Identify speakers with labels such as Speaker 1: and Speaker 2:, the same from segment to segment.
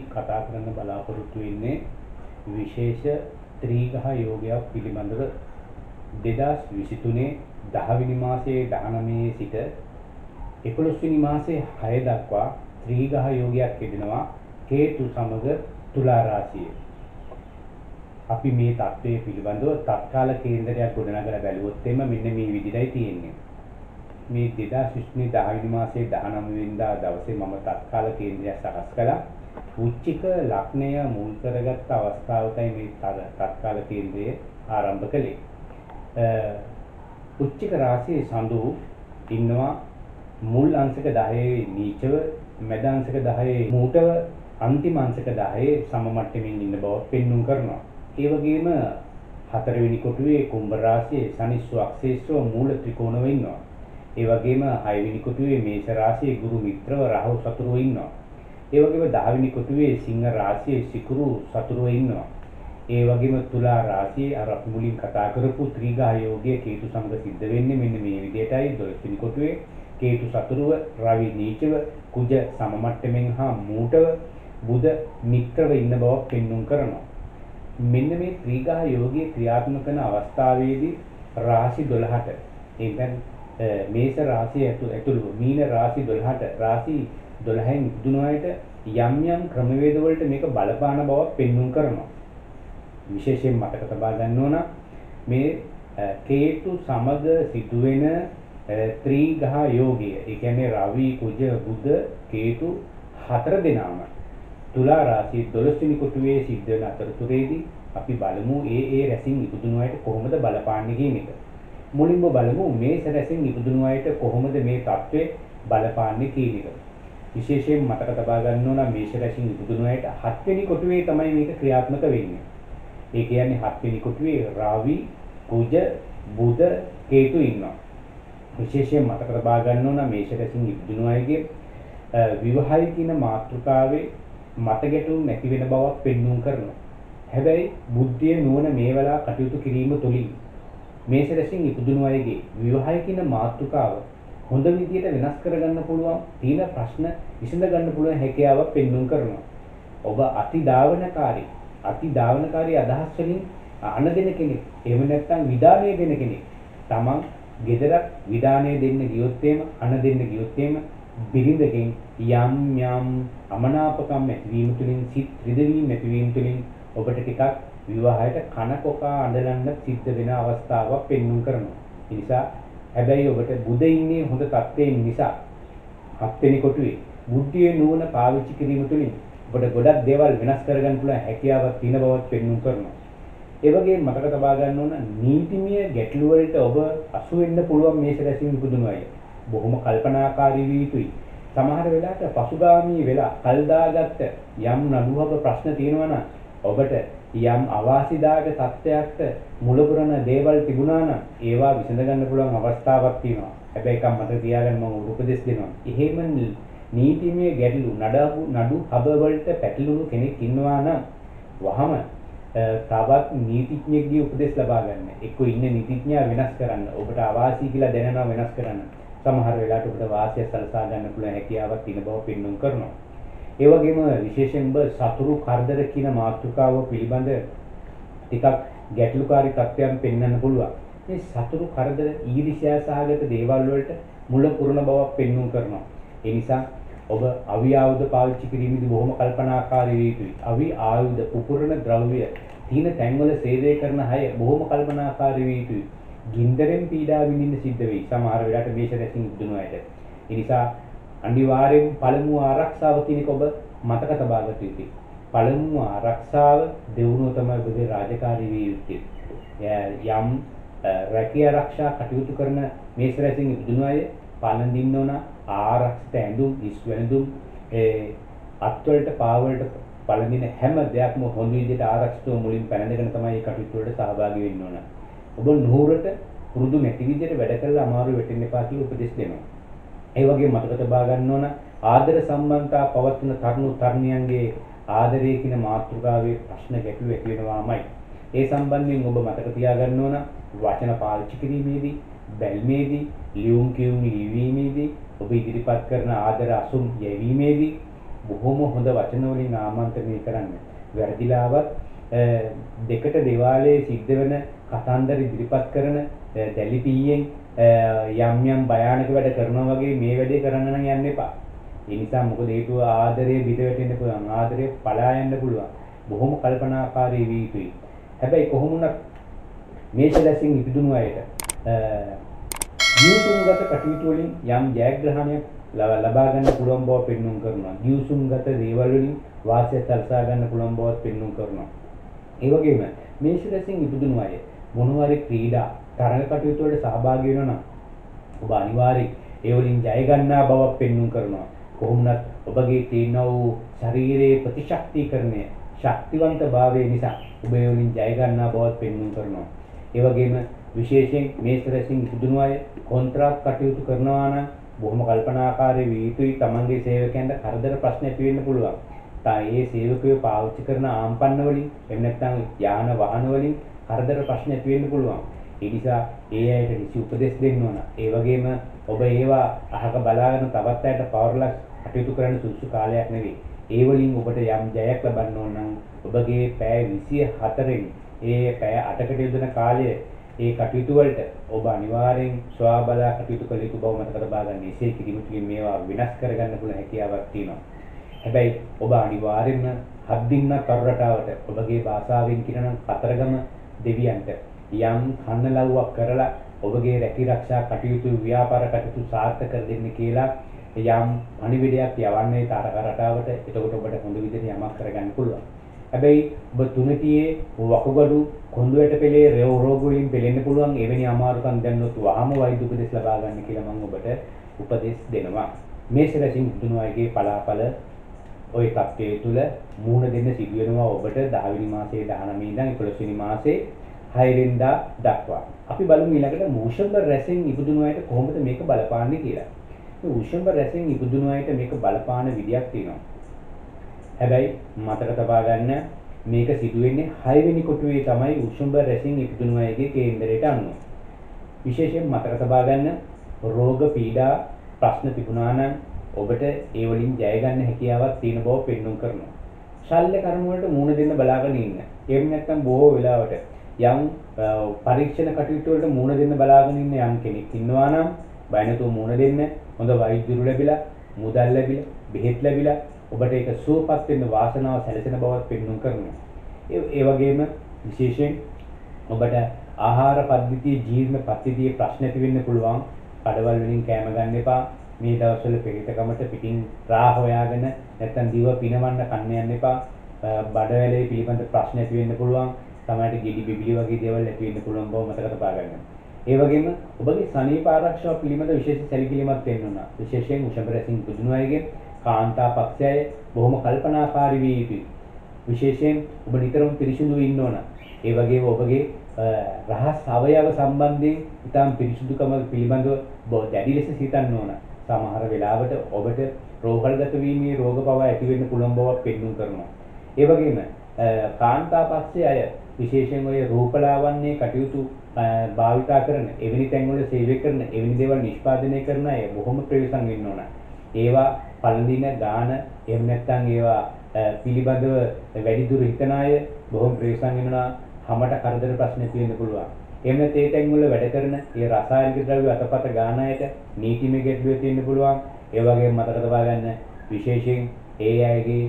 Speaker 1: කතා කරන්න බලාපොරොත්තු වෙන්නේ විශේෂ ත්‍රිග්‍රහ යෝගයක් පිළිබඳව 2023 10 වෙනි මාසයේ 19 සිට 11 වෙනි මාසයේ 6 දක්වා ත්‍රිග්‍රහ යෝගයක් යෙදෙනවා කේතු සමග තුලා රාශියේ. අපි මේ தත්ත්වයේ පිළිබඳව තත්කාල කේන්දරයක් ගොඩනගලා බැලුවොත් එimhe මෙන්න මේ විදිහටයි තියෙන්නේ. මේ 2023 10 වෙනි මාසයේ 19 වෙනිදා දවසේ මම තත්කාල කේන්ද්‍රය සකස් කළා. උච්චික ලග්නය මුල් කරගත් අවස්ථාවකයි මේ තත්කාල කේන්ද්‍රය ආරම්භ කළේ. උච්චික රාශියේ සඳු ඉන්නවා මුල් අංශක 10 නීචව, මැද අංශක 10 මූටව, අන්තිම අංශක 10 සම මට්ටමින් ඉන්න බව පෙන්වුම් කරනවා. ඒ වගේම හතරවෙනි කොටුවේ කුම්භ රාශියේ සනිස්සු අක්ෂේත්‍රව මූල ත්‍රිකෝණව ඉන්නවා. ඒ වගේම 6 වෙනි කොටුවේ මේෂ රාශියේ ගුරු මිත්‍රව රාහු සතුරුව ඉන්නවා. ඒ වගේම 10 වෙනි කොටුවේ සිංහ රාශියේ සිකුරු සතුරුව ඉන්නවා. ඒ වගේම තුලා රාශියේ අර අපි මුලින් කතා කරපු ත්‍රිග්‍රහ යෝගයේ කේතු සමග සිද්ධ වෙන්නේ මෙන්න මේ විදිහටයි. 12 වෙනි කොටුවේ කේතු සතුරුව, රවි නීචව, කුජ සම මට්ටමින් හා මූටව, බුධ මිත්‍රව ඉන්න බව පෙන්වුම් කරනවා. මෙන්න මේ ත්‍රිග්‍රහ යෝගයේ ක්‍රියාත්මක කරන අවස්ථාවේදී රාශි 12ට ඒ කියන්නේ මේෂ රාශිය ඇතුළු මීන රාශි 12ට රාශි 12න් ඉදුණු අයට යම් යම් ක්‍රමවේද වලට මේක බලපාන බව පෙන්වුම් කරනවා. විශේෂයෙන් මතක තබා ගන්න ඕන මේ කේතු සමග සිදුවෙන ත්‍රිග්‍රහ යෝගය. ඒ කියන්නේ රවි, කුජ, බුධ, කේතු හතර දෙනාම තුලා රාශියේ 12 වෙනි කොටුවේ සිද්ධ වෙන අතරතුරේදී අපි බලමු ඒ රැසින් ඉදුණු අයට කොහොමද බලපාන්නේ කියන එක. මුලින්ම බලමු මේෂ රැසින් ඉදුණු අයට කොහොමද මේ தત્ත්වය බලපාන්නේ කියන එක. විශේෂයෙන් මතක තබා ගන්න ඕන මේෂ රැසින් ඉදුණු අයට 7 වෙනි කොටුවේ තමයි මේක ක්‍රියාත්මක වෙන්නේ. ඒ කියන්නේ 7 වෙනි කොටුවේ රවි, කුජ, බුධ, කේතු ඉන්නවා. විශේෂයෙන් මතක තබා ගන්න ඕන මේෂ රැසින් ඉදුණු අයගේ විවාහය කියන මාතෘකාවේ මත ගැටුම් නැති වෙන බවක් පෙන්වුම් කරනවා. හැබැයි බුද්ධිය නුවණ මේ වෙලාව කටයුතු කිරීම තුළින් මේෂ රැසින් ඉපදුණු අයගේ විවාහය කියන මාතෘකාව හොඳ විදියට වෙනස් කරගන්න පුළුවන්, තීන ප්‍රශ්න විසඳ ගන්න පුළුවන් හැකියාවක් පෙන්වුම් කරනවා. ඔබ අතිදාවනකාරී අදහස් වලින් අනදෙන කෙනෙක්, එහෙම නැත්නම් විදානය දෙන කෙනෙක්. තමන් ගෙදරක් විදානය දෙන්න ගියොත් එහෙම, අන දෙන්න ගියොත් එහෙම බිරිඳකින් යම් අමනාපකම් ඇතිවීම තුළින්, සිත් රිදවීම ඇතිවීම තුළින් ඔබට ටිකක් විවාහයට කන කොකා අඬලන්න සිද්ධ වෙන අවස්ථාවක් පෙන්වුම් කරනවා. ඒ නිසා හැබැයි ඔබට බුධ ඉන්නේ හොඳ තත්ත්වයෙන් නිසා 7 වෙනි කොටුවේ බුද්ධියේ නුවණ පාවිච්චි කිරීම තුළින් ඔබට ගොඩක් දේවල් වෙනස් කරගන්න පුළුවන් හැකියාවක් තියෙන බවත් පෙන්වුම් කරනවා. ඒ වගේම මතක තබා ගන්න ඕන නීතිමය ගැටලු වලට ඔබ අසු වෙන්න පුළුවන් මේෂ රැසින් ඉපදුණු අය. බොහොම කල්පනාකාරී විය යුතුයි. සමහර වෙලාවට පසුගාමී වෙලා කල් දාගත්ත යම් නඩුවක ප්‍රශ්න තියෙනවා නම් ඔබට යම් අවාසිදායක තත්ත්වයකට මුලපුරන දේවල් තිබුණා නම් ඒවා විසඳ ගන්න පුළුවන් අවස්ථාවක් තියෙනවා. හැබැයි එකක් මතක තියාගන්න මම උපදෙස් දෙනවා. එහෙම නීතිමය ගැටලු නඩු හබ වලට පැටලුණු කෙනෙක් ඉන්නවා නම් වහම තවත් නීතිඥයෙක්ගේ උපදෙස් ලබා ගන්න. එක්ක ඉන්න නීතිඥයා වෙනස් කරන්න. ඔබට අවාසි කියලා දැනෙනවා වෙනස් කරන්න. සමහර වෙලාවට ඔබට වාසිය සලසා ගන්න පුළුවන් හැකියාවක් තියෙන බව පෙන්වුම් කරනවා. ඒ වගේම විශේෂයෙන්ම සතුරු කරදර කියන මාතෘකාව පිළිබඳ ටිකක් ගැටලුකාරී තත්ත්වයන් පෙන්වන්න පුළුවන්. මේ සතුරු කරදර ඊර්ෂ්‍යා සහගත දේවල් වලට මුල පුරන බවක් පෙන්වුම් කරනවා. ඒ නිසා ඔබ අවි ආයුධ පාවිච්චි කිරීමේදී බොහොම කල්පනාකාරී විය යුතුයි. අවි ආයුධ පුපුරන ද්‍රව්‍ය තීන තැන්වල සේවය කරන අය බොහොම කල්පනාකාරී විය යුතුයි. ගින්දරෙන් පීඩා විඳින්න සිද්ධ වෙයි සමහර වෙලාවට මේෂ රැසින් ඉදුණු අයට. ඒ නිසා අනිවාර්යෙන් පළමු ආරක්ෂාව කියන එක ඔබ මතක තබා ගත යුතුයි. පළමු ආරක්ෂාව දෙවුණුව තමයි ඔබේ රාජකාරී විය යුත්තේ. යම් රැකිය ආරක්ෂා කටයුතු කරන මේෂ රැසින් ඉදුණු අය පාලනින්න ඕන ආරක්ෂිත ඇඳුම්, ඉස්වැඳුම්, අත්වලට පාවලට පළඳින හැම දෙයක්ම හොඳ විදිහට ආරක්ෂිතව මුලින් පැනඳගෙන තමයි කටයුතු වලට සහභාගී වෙන්න ඕන. ඔබ නුහුරට පුරුදු නැති විදිහට වැඩ කරලා අමාරු වෙටෙන්න එපා කියලා උපදෙස් දෙනවා. ඒ වගේම මතක තබා ගන්න ඕන ආදර සම්බන්ධතා පවත්වන තරුණියන්ගේ ආදරය කියන මාතෘකාවේ ප්‍රශ්න ගැටලු ඇති වෙනවාමයි. ඒ සම්බන්ධයෙන් ඔබ මතක තියාගන්න ඕන වචන පාවිච්චි කිරීමේදී, බැල්මේදී, ලියුම් කියුම් ලිවීමේදී, ඔබ ඉදිරිපත් කරන ආදර අසුම් යැවීමේදී බොහොම හොඳ වචන වලින් ආමන්ත්‍රණය කරන්න. වැරදිලාවත් දෙකට දේවාලයේ සිද්ධ වෙන කතන්දර ඉදිරිපත් කරන දැලිපියෙන් යම් යම් භයානක වැඩ කරනවා වගේ මේ වැඩේ කරන්න නම් යන්න එපා. ඒ නිසා මොකද හේතුව ආදරේ බිඳ වැටෙන්න පුළුවන්. ආදරේ පලා යන්න පුළුවන්. බොහොම කල්පනාකාරී වී යුතුයි. හැබැයි කොහොම වුණත් මේෂ රැසින් ඉපදුණු අයට ගිවිසුම්ගත කටයුතු වලින් යම් ජයග්‍රහණයක් ලබා ගන්න පුළුවන් බව පෙන්වුම් කරනවා. ගිවිසුම්ගත දේවල් වලින් වාසිය සලසා ගන්න පුළුවන් බව පෙන්වුම් කරනවා. ඒ වගේම මේෂ රැසින් ඉපදුණු අය මොනවාරි ක්‍රීඩා තරඟ කටයුතු වලට සහභාගී වෙනවා නම් ඔබ අනිවාර්යයෙන් ඒ වලින් ජය ගන්නා බවක් පෙන්වුම් කරනවා. කොහොමවත් ඔබගේ තියෙන වූ ශරීරයේ ප්‍රතිශක්තිකරණය ශක්තිවන්ත භාවය නිසා ඔබ ඒ වලින් ජය ගන්නා බවක් පෙන්වුම් කරනවා. ඒ වගේම විශේෂයෙන් මේෂ රැසින් ඉපදුණු අය කොන්ත්‍රාත් කටයුතු කරනවා නම් බොහොම කල්පනාකාරී විය යුතුයි. තමන්ගේ සේවකයන්ට කරදර ප්‍රශ්න ඇති වෙන්න පුළුවන්. ඒ සේවකයෝ පාවිච්චි කරන ආම්පන්න වලින් එහෙම නැත්නම් යාන වාහන වලින් කරදර ප්‍රශ්න ඇති වෙන්න පුළුවන්. ඒ නිසා ඒ අයට කිසි උපදෙස් දෙන්න ඕන. ඒ වගේම ඔබ ඒවා අහක බලාගෙන තවත් අයට පවර්ලා කටයුතු කරන්න සුදුසු කාලයක් නෙවෙයි. ඒ වලින් ඔබට යම් ජයක් ලබන්න ඕන නම් ඔබගේ පැය 24න් ඒ පැය 8කට යොදන කාලය ඒ කටයුතු වලට ඔබ අනිවාර්යෙන් සොයා බලා කටයුතු කළ යුතු බව මතක තබා ගන්න. එසේ කිරීම තුළින් මේවා වෙනස් කරගන්න පුළුවන් හැකියාවක් තියෙනවා. හැබැයි ඔබ අනිවාර්යෙන්ම හත් දින්න කරරටාවට ඔබගේ භාෂාවෙන් කියනනම් කතරගම දෙවියන්ට යම් කන්නලව්වක් කරලා ඔබගේ රැකී ආරක්ෂා කටයුතු ව්‍යාපාර කටයුතු සාර්ථක කර දෙන්න කියලා යම් පණිවිඩයක් යවන්නේ තාරකරටාවට. එතකොට ඔබට හොඳ විදිහට යමක් කරගන්න පුළුවන්. හැබැයි ඔබ තුනතියේ වකුගඩු කොඳුයට පෙළේ රෝග වලින් පෙළෙන්න පුළුවන්. එවැනි අමාරුකම් දැන්නොත් වහම වෛද්‍ය උපදෙස් ලබා ගන්න කියලා මම ඔබට උපදෙස් දෙනවා. මේෂ රැසින් ඉපදුණු අයගේ පලාඵල ওই තත්ත්වයේ තුල මුහුණ දෙන්න සිදු වෙනවා ඔබට 10 වෙනි මාසයේ 19 ඉඳන් 11 වෙනි මාසයේ 6 වෙනිදා දක්වා. අපි බලමු ඊළඟට වෘෂභ රැසින් ඉපදුණු අයට කොහොමද මේක බලපාන්නේ කියලා. මේ වෘෂභ රැසින් ඉපදුණු අයට මේක බලපාන විදියක් තියෙනවා. හැබැයි මතක තබා ගන්න මේක සිදු වෙන්නේ 6 වෙනි කොටුවේ තමයි වෘෂභ රැසින් ඉපදුණු අයගේ කේන්දරයට අනුව. විශේෂයෙන් මතක තබා ගන්න රෝග පීඩා ප්‍රශ්න තිබුණා නම් ඔබට ඒ වලින් ජය ගන්න හැකියාවක් තියෙන බව පෙන්වුම් කරනවා. ශල්‍ය කර්ම වලට මුහුණ දෙන්න බලාගෙන ඉන්න. එහෙම නැත්නම් බොහෝ වෙලාවට යම් පරීක්ෂණ කටයුතු වලට මුහුණ දෙන්න බලාගෙන ඉන්න යම් කෙනෙක් ඉන්නවා නම් බය නැතුව මුහුණ දෙන්න. හොඳ වෛද්‍යවරු ලැබිලා, මුදල් ලැබිලා, බෙහෙත් ලැබිලා ඔබට ඒක සුවපත් වෙන්න වාසනාව සැලසෙන බවත් පෙන්වුම් කරනවා. ඒ වගේම විශේෂයෙන් ඔබට ආහාර පද්ධතියේ ජීර්ණ පද්ධතියේ ප්‍රශ්න ඇති වෙන්න පුළුවන්. කඩවල් වලින් කෑම ගන්න එපා. මේ දවස්වල පිළිතකමට පිටින් රාහ හොයාගෙන නැත්නම් දිව පිනවන්න කන්න යන්න එපා. බඩවැලේ පිළිබඳ ප්‍රශ්න ඇති වෙන්න පුළුවන්. තමයි ගෙඩි බිබිලි වගේ දේවල් ඇති වෙන්න පුළුවන් බව මතක තබා ගන්න. ඒ වගේම ඔබගේ සනීප ආරක්ෂාව පිළිබඳ විශේෂ සැලකිලිමත් වෙන්න ඕන. විශේෂයෙන් වෘෂභ රැසින් ඉපදුණු අයගේ කාන්තා පක්ෂය බොහොම කල්පනාකාරී වී යුතුයි. විශේෂයෙන් ඔබ නිතරම පිරිසිදු වෙන්න ඕන. ඒ වගේම ඔබගේ රහස් අවයව සම්බන්ධයෙන් ඉතාම පිරිසිදුකම පිළිබඳව දැඩි ලෙස සිතන්න ඕන. සමහර වෙලාවට ඔබට රෝගල්ගත වීමේ රෝග පව ඇති වෙන්න පුළුවන් බවක් පෙන්වුම් කරනවා. ඒ වගේම කාන්තා පක්ෂයේ අය විශේෂයෙන් ඔය රූපලාවන්‍ය කටයුතු භාවිතා කරන එවැනි තැන්වල සේවය කරන එවැනි දේවල් නිෂ්පාදනය කරන අය බොහොම ප්‍රවේශම් වෙන්න ඕන. ඒවා පළඳින ගාන එහෙම නැත්නම් ඒවා පිළිබඳව වැඩිදුර හිතන අය බොහොම ප්‍රවේශම් වෙනවා. හැමත කරදර ප්‍රශ්න ඇති වෙන්න පුළුවන්. එහෙම නැත්නම් ඒ තැන්වල වැඩ කරන ඒ රසායනික ද්‍රව්‍ය අතපත ගාන අයට නීතිමය ගැටලුව තියෙන්න පුළුවන්. ඒ වගේම මතක තබා ගන්න විශේෂයෙන් ඒ අයගේ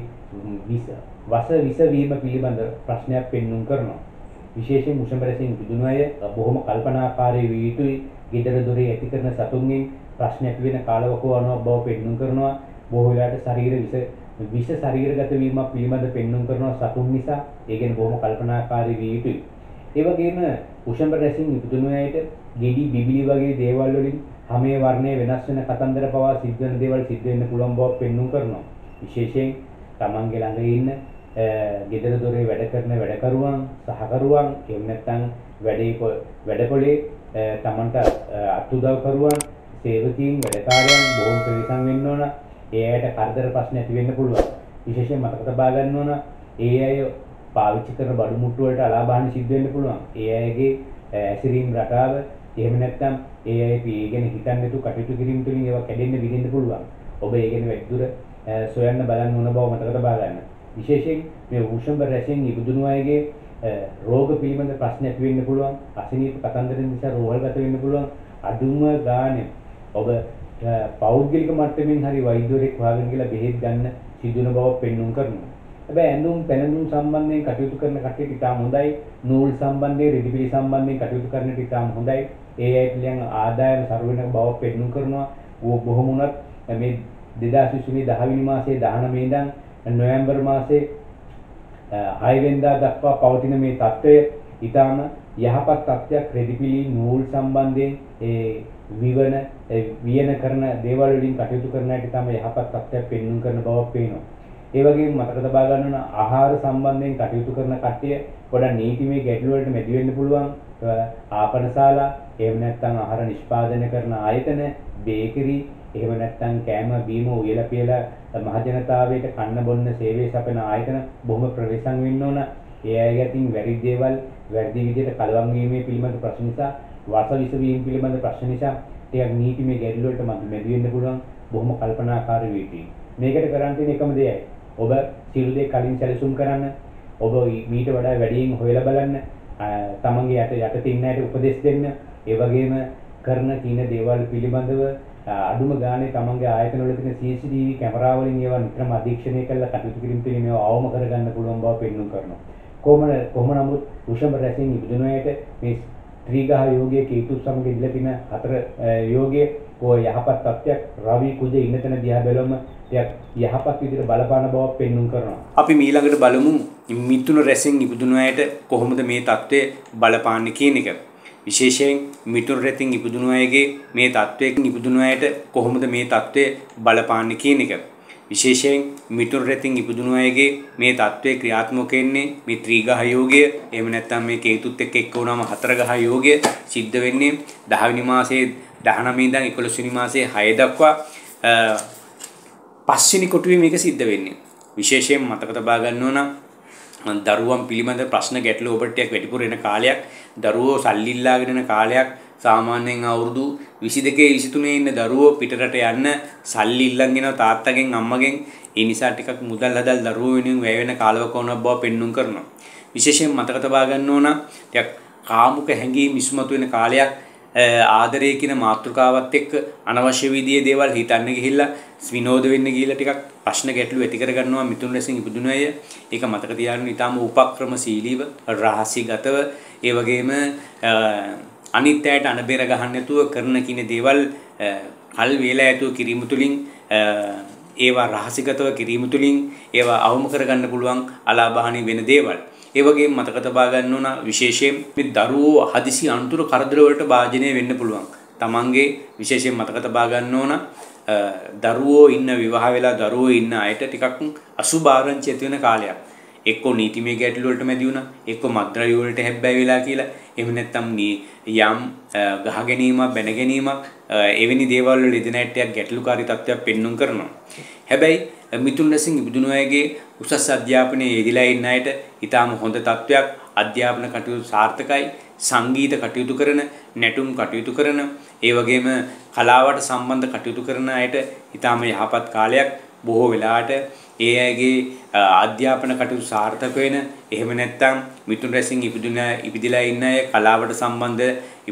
Speaker 1: විස වීම පිළිබඳ ප්‍රශ්නයක් පෙන්වුම් කරනවා. විශේෂයෙන් වෘෂභ රැසින් ඉපදුණු අය බොහොම කල්පනාකාරී විය යුතුයි. ගෙදර දොරේ ඇති කරන සතුන්ගෙන් ප්‍රශ්න ඇති වෙන කාලවකෝ අනුව බව පෙන්වුම් කරනවා. බොහෝ වෙලාවට ශරීර විස ශරීරගත වීමක් පිළිබඳ පෙන්වුම් කරනවා සතුන් නිසා. ඒ කියන්නේ බොහොම කල්පනාකාරී විය යුතුයි. ඒ වගේම වෘෂභ රැසින් ඉපදුණු අයට ගෙඩි බිබිලි වගේ දේවල් වලින් හැමේ වර්ණයේ වෙනස් වෙන කතන්දර පවා සිද්ධ වෙන දේවල් සිද්ධ වෙන්න පුළුවන් බව පෙන්වුම් කරනවා. විශේෂයෙන් තමන්ගේ ළඟ ඉන්න ගෙදර දොරේ වැඩ කරන වැඩකරුවන් සහකරුවන් එහෙම නැත්නම් වැඩපොලේ තමන්ට අත්උදව් කරුවන් සේවකීන් වැඩකාරයන් බොහොම ප්‍රවේශම් වෙන්න ඕන. ඒ අයට කරදර ප්‍රශ්න ඇති වෙන්න පුළුවන්. විශේෂයෙන් මතක තබා ගන්න ඕන ඒ අය පාවිච්චි කරන බඩු මුට්ටු වලට අලාභාන සිද්ධ වෙන්න පුළුවන්. ඒ අයගේ ඇසිරීම් රටාව එහෙම නැත්නම් ඒ අය ගැන හිතන්නේ නැතුව කටයුතු කිරීම තුළින් ඒවා කැඩෙන්න විදින්න පුළුවන්. ඔබ ඒ ගැන වැඩිදුර සොයන්න බලන්න ඕන බව මතක තබා ගන්න. විශේෂයෙන් මේ වෘෂභ රැසෙන් ඉපදුණු අයගේ රෝග පිළිබඳ ප්‍රශ්න ඇති වෙන්න පුළුවන්. අසනීප කතන්දර නිසා රෝහල්ගත වෙන්න පුළුවන්. අදුම ගානේ ඔබ පෞද්ගලික මට්ටමින් හරි වෛද්‍යවරයෙක් හොයාගෙන ගිහලා බෙහෙත් ගන්න සිදුවන බව පෙන්වුම් කරනවා. හැබැයි ඇඳුම් පැළඳුම් සම්බන්ධයෙන් කටයුතු කරන කට්ටියට ඉතාම හොඳයි. නූල් සම්බන්ධයෙන් රිදිපිලි සම්බන්ධයෙන් කටයුතු කරන්නට ඉතාම හොඳයි. ඒ අයට ලියන ආදායම සරු වෙන බව පෙන්වුම් කරනවා. බොහොම වුණත් මේ 2020 10 වෙනි මාසයේ 19 ඉඳන් නොවැම්බර් මාසයේ 6 වෙනිදා දක්වා පවතින මේ තත්ත්වය ඊටාම යහපත් තත්ත්වයක්. රෙදිපිලි නූල් සම්බන්ධයෙන් වියන කරන දේවල් වලින් කටයුතු කරන අයට ඊටාම යහපත් තත්ත්වයක් පෙන්වුම් කරන බවක් පේනවා. ඒ වගේම මතක තබා ගන්න ඕන ආහාර සම්බන්ධයෙන් කටයුතු කරන කට්ටිය පොඩක් නීතිමය ගැටලු වලට මැදි වෙන්න පුළුවන්. ආපනශාලා, එහෙම නැත්නම් ආහාර නිෂ්පාදනය කරන ආයතන, බේකරි, එහෙම නැත්නම් කෑම බීම උයලා පියලා මහජනතාවයට කන්න බොන්න සේවය සපයන ආයතන බොහොම ප්‍රවේශම් වෙන්න ඕන. ඒ අය යටින් වැරදි දේවල් වැරදි විදිහට කලවම් වීමේ පිළිබඳ ප්‍රශ්න නිසා, වාසවිස වීම පිළිබඳ ප්‍රශ්න නිසා ටිකක් නීතිමය ගැටලු වලට මැදි වෙන්න පුළුවන්. බොහොම කල්පනාකාරී වෙන්න. මේකට කරන්න තියෙන එකම දෙයයි ඔබ සියලු දේ කලින් සැලසුම් කරන්න. ඔබ මීට වඩා වැඩියෙන් හොයලා බලන්න. තමන්ගේ යටතේ ඉන්න අයට උපදෙස් දෙන්න. ඒ වගේම කරන කින දේවල් පිළිබඳව අඩුම ගානේ තමන්ගේ ආයතන වල තියෙන CCTV කැමරා වලින් ඒවා නිතරම අධීක්ෂණය කරලා කටයුතු කිරීම තුළින් මේවා අවම කරගන්න පුළුවන් බව පෙන්වුම් කරනවා. කොහොම නමුත් වෘෂභ රැසින් ඉපදුන අයට මේ ත්‍රිග්‍රහ යෝගයේ කේතු සමග ඉඳලා තියෙන හතර යෝගයේ යහපත් තත්ත්වයක් රවි කුජ ඉන්න තැන දිහා බැලුවම යහපත් විදිහට බලපාන බවක් පෙන්වුම් කරනවා. අපි ඊළඟට බලමු මිථුන රැසෙන් ඉපදුන අයට කොහොමද මේ තත්ත්වය බලපාන්නේ කියන එක. විශේෂයෙන් මිථුන රැතින් ඉපදුන අයගේ මේ තත්ත්වයෙන් ඉපදුන අයට කොහොමද මේ තත්ත්වය බලපාන්නේ කියන එක. විශේෂයෙන් මිථුන රැතින් ඉපදුන අයගේ මේ තත්ත්වයේ ක්‍රියාත්මක වෙන්නේ මේ ත්‍රිග්‍රහ යෝගය. එහෙම නැත්නම් මේ කේතුත් එක්ක එක්ක වුණාම හතරග්‍රහ යෝගය සිද්ධ වෙන්නේ 10 වෙනි මාසයේ 19 ඉඳන් 11 වෙනි මාසයේ 6 දක්වා පස්වෙනි කොටුවේ මේක සිද්ධ වෙන්නේ. විශේෂයෙන් මතක තබා ගන්න ඕන දරුවන් පිළිබඳ ප්‍රශ්න ගැටලු ඔබට ටිකක් වැඩිපුර එන කාලයක්. දරුවෝ සල්ලි ඉල්ලාගෙන යන කාලයක්. සාමාන්‍යයෙන් අවුරුදු 22 23 ඉන්න දරුවෝ පිටරට යන්න සල්ලි ඉල්ලන් ගෙනව තාත්තගෙන් අම්මගෙන්. ඒ නිසා ටිකක් මුදල් හදල් දරුවෝ වෙනුවෙන් වැය වෙන කාලවකවන බව පෙන්වුම් කරනවා. විශේෂයෙන් මතක තබා ගන්න ඕන ටිකක් කාමුක හැඟීම් ඉස්මතු වෙන කාලයක්. ආදරය කියන මාතෘකාවත් එක්ක අනවශ්‍ය විදිහේ දේවල් හිතන්න ගිහිල්ලා විනෝද වෙන්න ගිහිල්ලා ටිකක් ප්‍රශ්න ගැටලු ඇති කර ගන්නවා මිථුන රැසින් ඉපදුන අය. ඒක මතක තියාගන්න ඊටාම උපක්‍රමශීලීව, රහසිගතව, ඒ වගේම අනිත් අයට අනබෙර ගහන්න නැතුව කරන කින දේවල් කල් වේලා ඇතුව කිරීම තුළින් ඒවා රහසිගතව කිරීම තුළින් ඒවා අවම කරගන්න පුළුවන් අලාභහානි වෙන දේවල්. ඒ වගේම මතක තබා ගන්න ඕන විශේෂයෙන් මේ දරුවෝ හදිසි අනුතුරු කරදර වලට භාජනය වෙන්න පුළුවන්. තමන්ගේ විශේෂයෙන් මතක තබා ගන්න ඕන දරුවෝ ඉන්න විවාහ වෙලා දරුවෝ ඉන්න අයට ටිකක් අසුභාරංචි ඇති වෙන කාලයක්. එක්කෝ නීතිමය ගැටලු වලට මැදි වුණා, එක්කෝ මත්ද්‍රව්‍ය වලට හැබ්බැයි වෙලා කියලා, එහෙම නැත්නම් යම් ගහ ගැනීමක්, බැන ගැනීමක්, එවැනි දේවල් වල ඉදින ඇටයක් ගැටලුකාරී තත්ත්වයක් පෙන්වුම් කරනවා. හැබැයි මිථුන රැසින් ඉපදුන අයගේ උසස් අධ්‍යාපනයේ යෙදিলা ඉන්න අයට ඊටාම හොඳ තත්ත්වයක්. අධ්‍යාපන කටයුතු සාර්ථකයි. සංගීත කටයුතු කරන, නැටුම් කටයුතු කරන, ඒ වගේම කලාවට සම්බන්ධ කටයුතු කරන අයට ඊටාම යහපත් කාලයක්. බොහෝ වෙලාවට ඒ අයගේ අධ්‍යාපන කටයුතු සාර්ථක වෙන, එහෙම නැත්නම් මිථුන රැසින් ඉපදිලා ඉන්න අය කලාවට සම්බන්ධ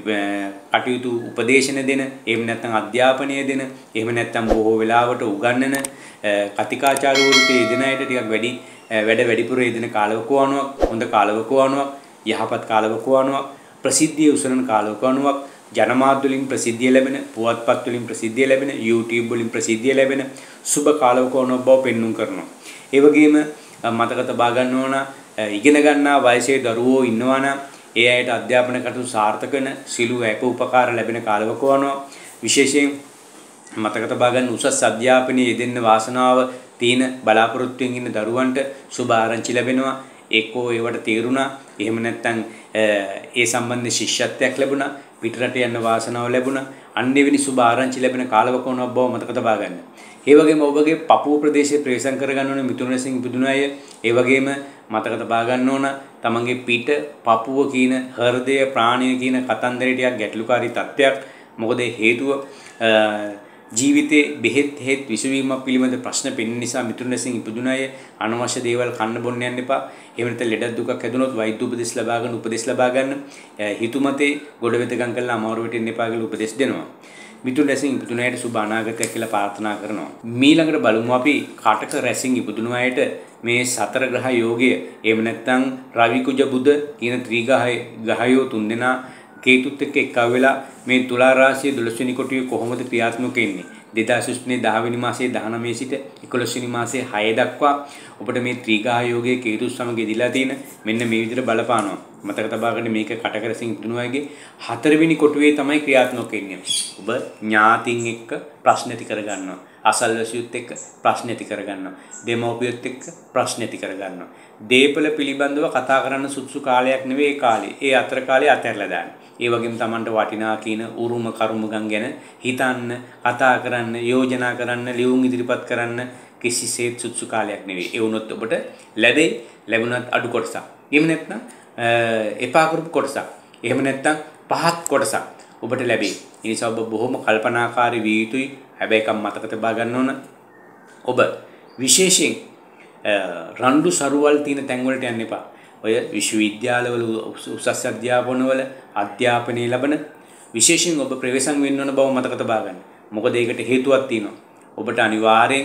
Speaker 1: කටයුතු උපදේශන දෙන, එහෙම නැත්නම් අධ්‍යාපනය දෙන, එහෙම නැත්නම් බොහෝ වෙලාවට උගන්වන කතිකාචාර්යවරුන්ට යෙදෙන අයට ටිකක් වැඩිපුර යෙදෙන කාලවකවානුවක්, හොඳ කාලවකවානුවක්, යහපත් කාලවකවානුවක්, ප්‍රසිද්ධිය උසරන කාලවකවානුවක්, ජනමාධ්‍ය වලින් ප්‍රසිද්ධිය ලැබෙන, පුවත්පත් වලින් ප්‍රසිද්ධිය ලැබෙන, YouTube වලින් ප්‍රසිද්ධිය ලැබෙන සුබ කාලවකවානුවක් බව පෙන්වුම් කරනවා. ඒ වගේම මතක තබා ගන්න ඕන ඉගෙන ගන්නා වයසේ දරුවෝ ඉන්නවා නම් ඒ අයට අධ්‍යාපන කටයුතු සාර්ථක වෙන, සිළු ඇප උපකාර ලැබෙන කාලවකවානුවක්. විශේෂයෙන් මතක තබා ගන්න උසස් අධ්‍යාපනයේ යෙදෙන්න වාසනාව තියෙන බලාපොරොත්තුෙන් ඉන්න දරුවන්ට සුබ ආරංචි ලැබෙනවා. එක්කෝ ඒවට තේරුණා, එහෙම නැත්නම් ඒ සම්බන්ධ ශිෂ්‍යත්වයක් ලැබුණා, පිටරට යන්න වාසනාව ලැබුණා. අන්න එවැනි සුබ ආරංචි ලැබෙන කාලවකවානුවක් බව මතක තබා ගන්න. ඒ වගේම ඔබගේ පපුව ප්‍රදේශයේ ප්‍රවේශම් කරගන්න ඕන මිථුන රැසින් ඉපදුන අය. ඒ වගේම මතක තබා ගන්න ඕන තමන්ගේ පිට, පපුව කියන, හෘදය, ප්‍රාණය කියන කතන්දරේ ටිකක් ගැටලුකාරී තත්ත්වයක්. මොකද හේතුව
Speaker 2: ජීවිතේ බෙහෙත් හේත් විසවීමක් පිළිබඳ ප්‍රශ්න පෙනෙන නිසා මිතුරු ලෙසින් ඉපදුන අය අනවශ්‍ය දේවල් කන්න බොන්න යන්න එපා. එහෙම නැත්නම් ලෙඩ දුකක් හැදුනොත් වෛද්‍ය උපදෙස් ලබා ගන්න. හිතුමතේ ගොඩ වෙතකම් කරලා අමාරු වෙටෙන්න එපා කියලා උපදෙස් දෙනවා. මිතුරු ලෙසින් ඉපදුන අයට සුබ අනාගතයක් කියලා ප්‍රාර්ථනා කරනවා. මීළඟට බලමු අපි කාටක රැසින් ඉපදුන අයට මේ සතර ග්‍රහ යෝගය එහෙම නැත්නම් රවි කුජ බුධ කියන ත්‍රිග්‍රහයෝ තුන්දෙනා කේතුත් එක්ක එක්ව වෙලා මේ තුලා රාශියේ 12 වෙනි කොටුවේ කොහොමද ක්‍රියාත්මක වෙන්නේ 2023 10 වෙනි මාසයේ 19 සිට 11 වෙනි මාසයේ 6 දක්වා ඔබට මේ ත්‍රිග්‍රහ යෝගයේ කේතු සමග ඉදිලා තියෙන මෙන්න මේ විදිහට බලපානවා මතක තබා ගන්න මේක කටකරසින් ඉදුණුවාගේ 4 වෙනි කොටුවේ තමයි ක්‍රියාත්මක වෙන්නේ ඔබ ඥාතින් එක්ක ප්‍රශ්න ඇති කර ගන්නවා අසල්වැසියුත් එක්ක ප්‍රශ්න ඇති කර ගන්නවා දෙමව්පියොත් එක්ක ප්‍රශ්න ඇති කර ගන්නවා දීපල පිළිබඳව කතා කරන්න සුදුසු කාලයක් නෙවෙයි ඒ කාලේ ඒ අතර කාලේ අතහැරලා දාන්න ඒ වගේම Tamanට වටිනා කියන උරුම කරුමගන් ගැන හිතන්න කතා කරන්න යෝජනා කරන්න ලියුම් ඉදිරිපත් කරන්න කිසිසේත් සුදුසු කාලයක් නෙවෙයි ඒ වුණොත් ඔබට ලැබුණත් අඩු කොටසක් එහෙම නැත්නම් එපා කරපු කොටසක් එහෙම නැත්නම් පහත් කොටසක් ඔබට ලැබේ ඒ නිසා ඔබ බොහොම කල්පනාකාරී විය යුතුයි හැබැයි කම් මතක තබා ගන්න ඕන ඔබ විශේෂයෙන් රණ්ඩු සරුවල් තියෙන තැන් වලට යන්න එපා ඔය විශ්වවිද්‍යාලවල උසස් අධ්‍යාපනවල අධ්‍යාපනය ලැබෙන විශේෂයෙන් ඔබ ප්‍රවේශම් වෙන්න ඕන බව මතක තබා ගන්න. මොකද ඒකට හේතුවක් තියෙනවා. ඔබට අනිවාර්යෙන්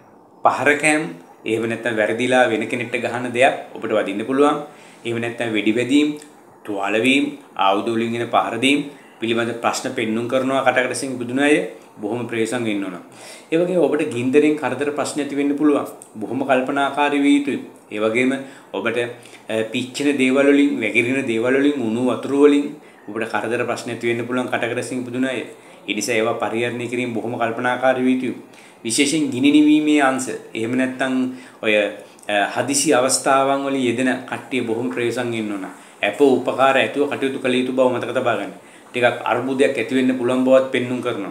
Speaker 2: පහරකෑම් එහෙම නැත්නම් වැරදිලා වෙන කෙනෙක්ට ගහන දෙයක් ඔබට වදින්න පුළුවන්. එහෙම නැත්නම් වෙඩි වැදීම්, තුවාල වීම, ආයුධ වලින් එන පහර දීම් පිළිබඳ ප්‍රශ්න පෙන්눔 කරනවා කටකරසින් බුදුන අය බොහොම ප්‍රවේශම් වෙන්න ඕන. ඒ වගේම ඔබට ගින්දරෙන් කරදර ප්‍රශ්න ඇති වෙන්න පුළුවන්. බොහොම කල්පනාකාරී විය යුතුයි. ඒ වගේම ඔබට පිච්චෙන දේවල් වලින්, වැగిරෙන දේවල් වලින්, උණු වතුර වලින් ඔබට කරදර ප්‍රශ්න ඇති වෙන්න පුළුවන් කටකරසින් බුදුන අය. ඒ නිසා ඒවා පරිහරණය කිරීම බොහොම කල්පනාකාරී විය යුතුයි. විශේෂයෙන් ගිනි නිවීමේ අංශ. එහෙම නැත්නම් ඔය හදිසි අවස්ථාවන් වල යෙදෙන කට්ටිය බොහොම ප්‍රවේශම් වෙන්න ඕන. අප උපකාර ඇතුව කටයුතු කළ යුතු බව මතක තබා ගන්න. ටිකක් අර්බුදයක් ඇති වෙන්න පුළුවන් බවත් පෙන්눔 කරනවා.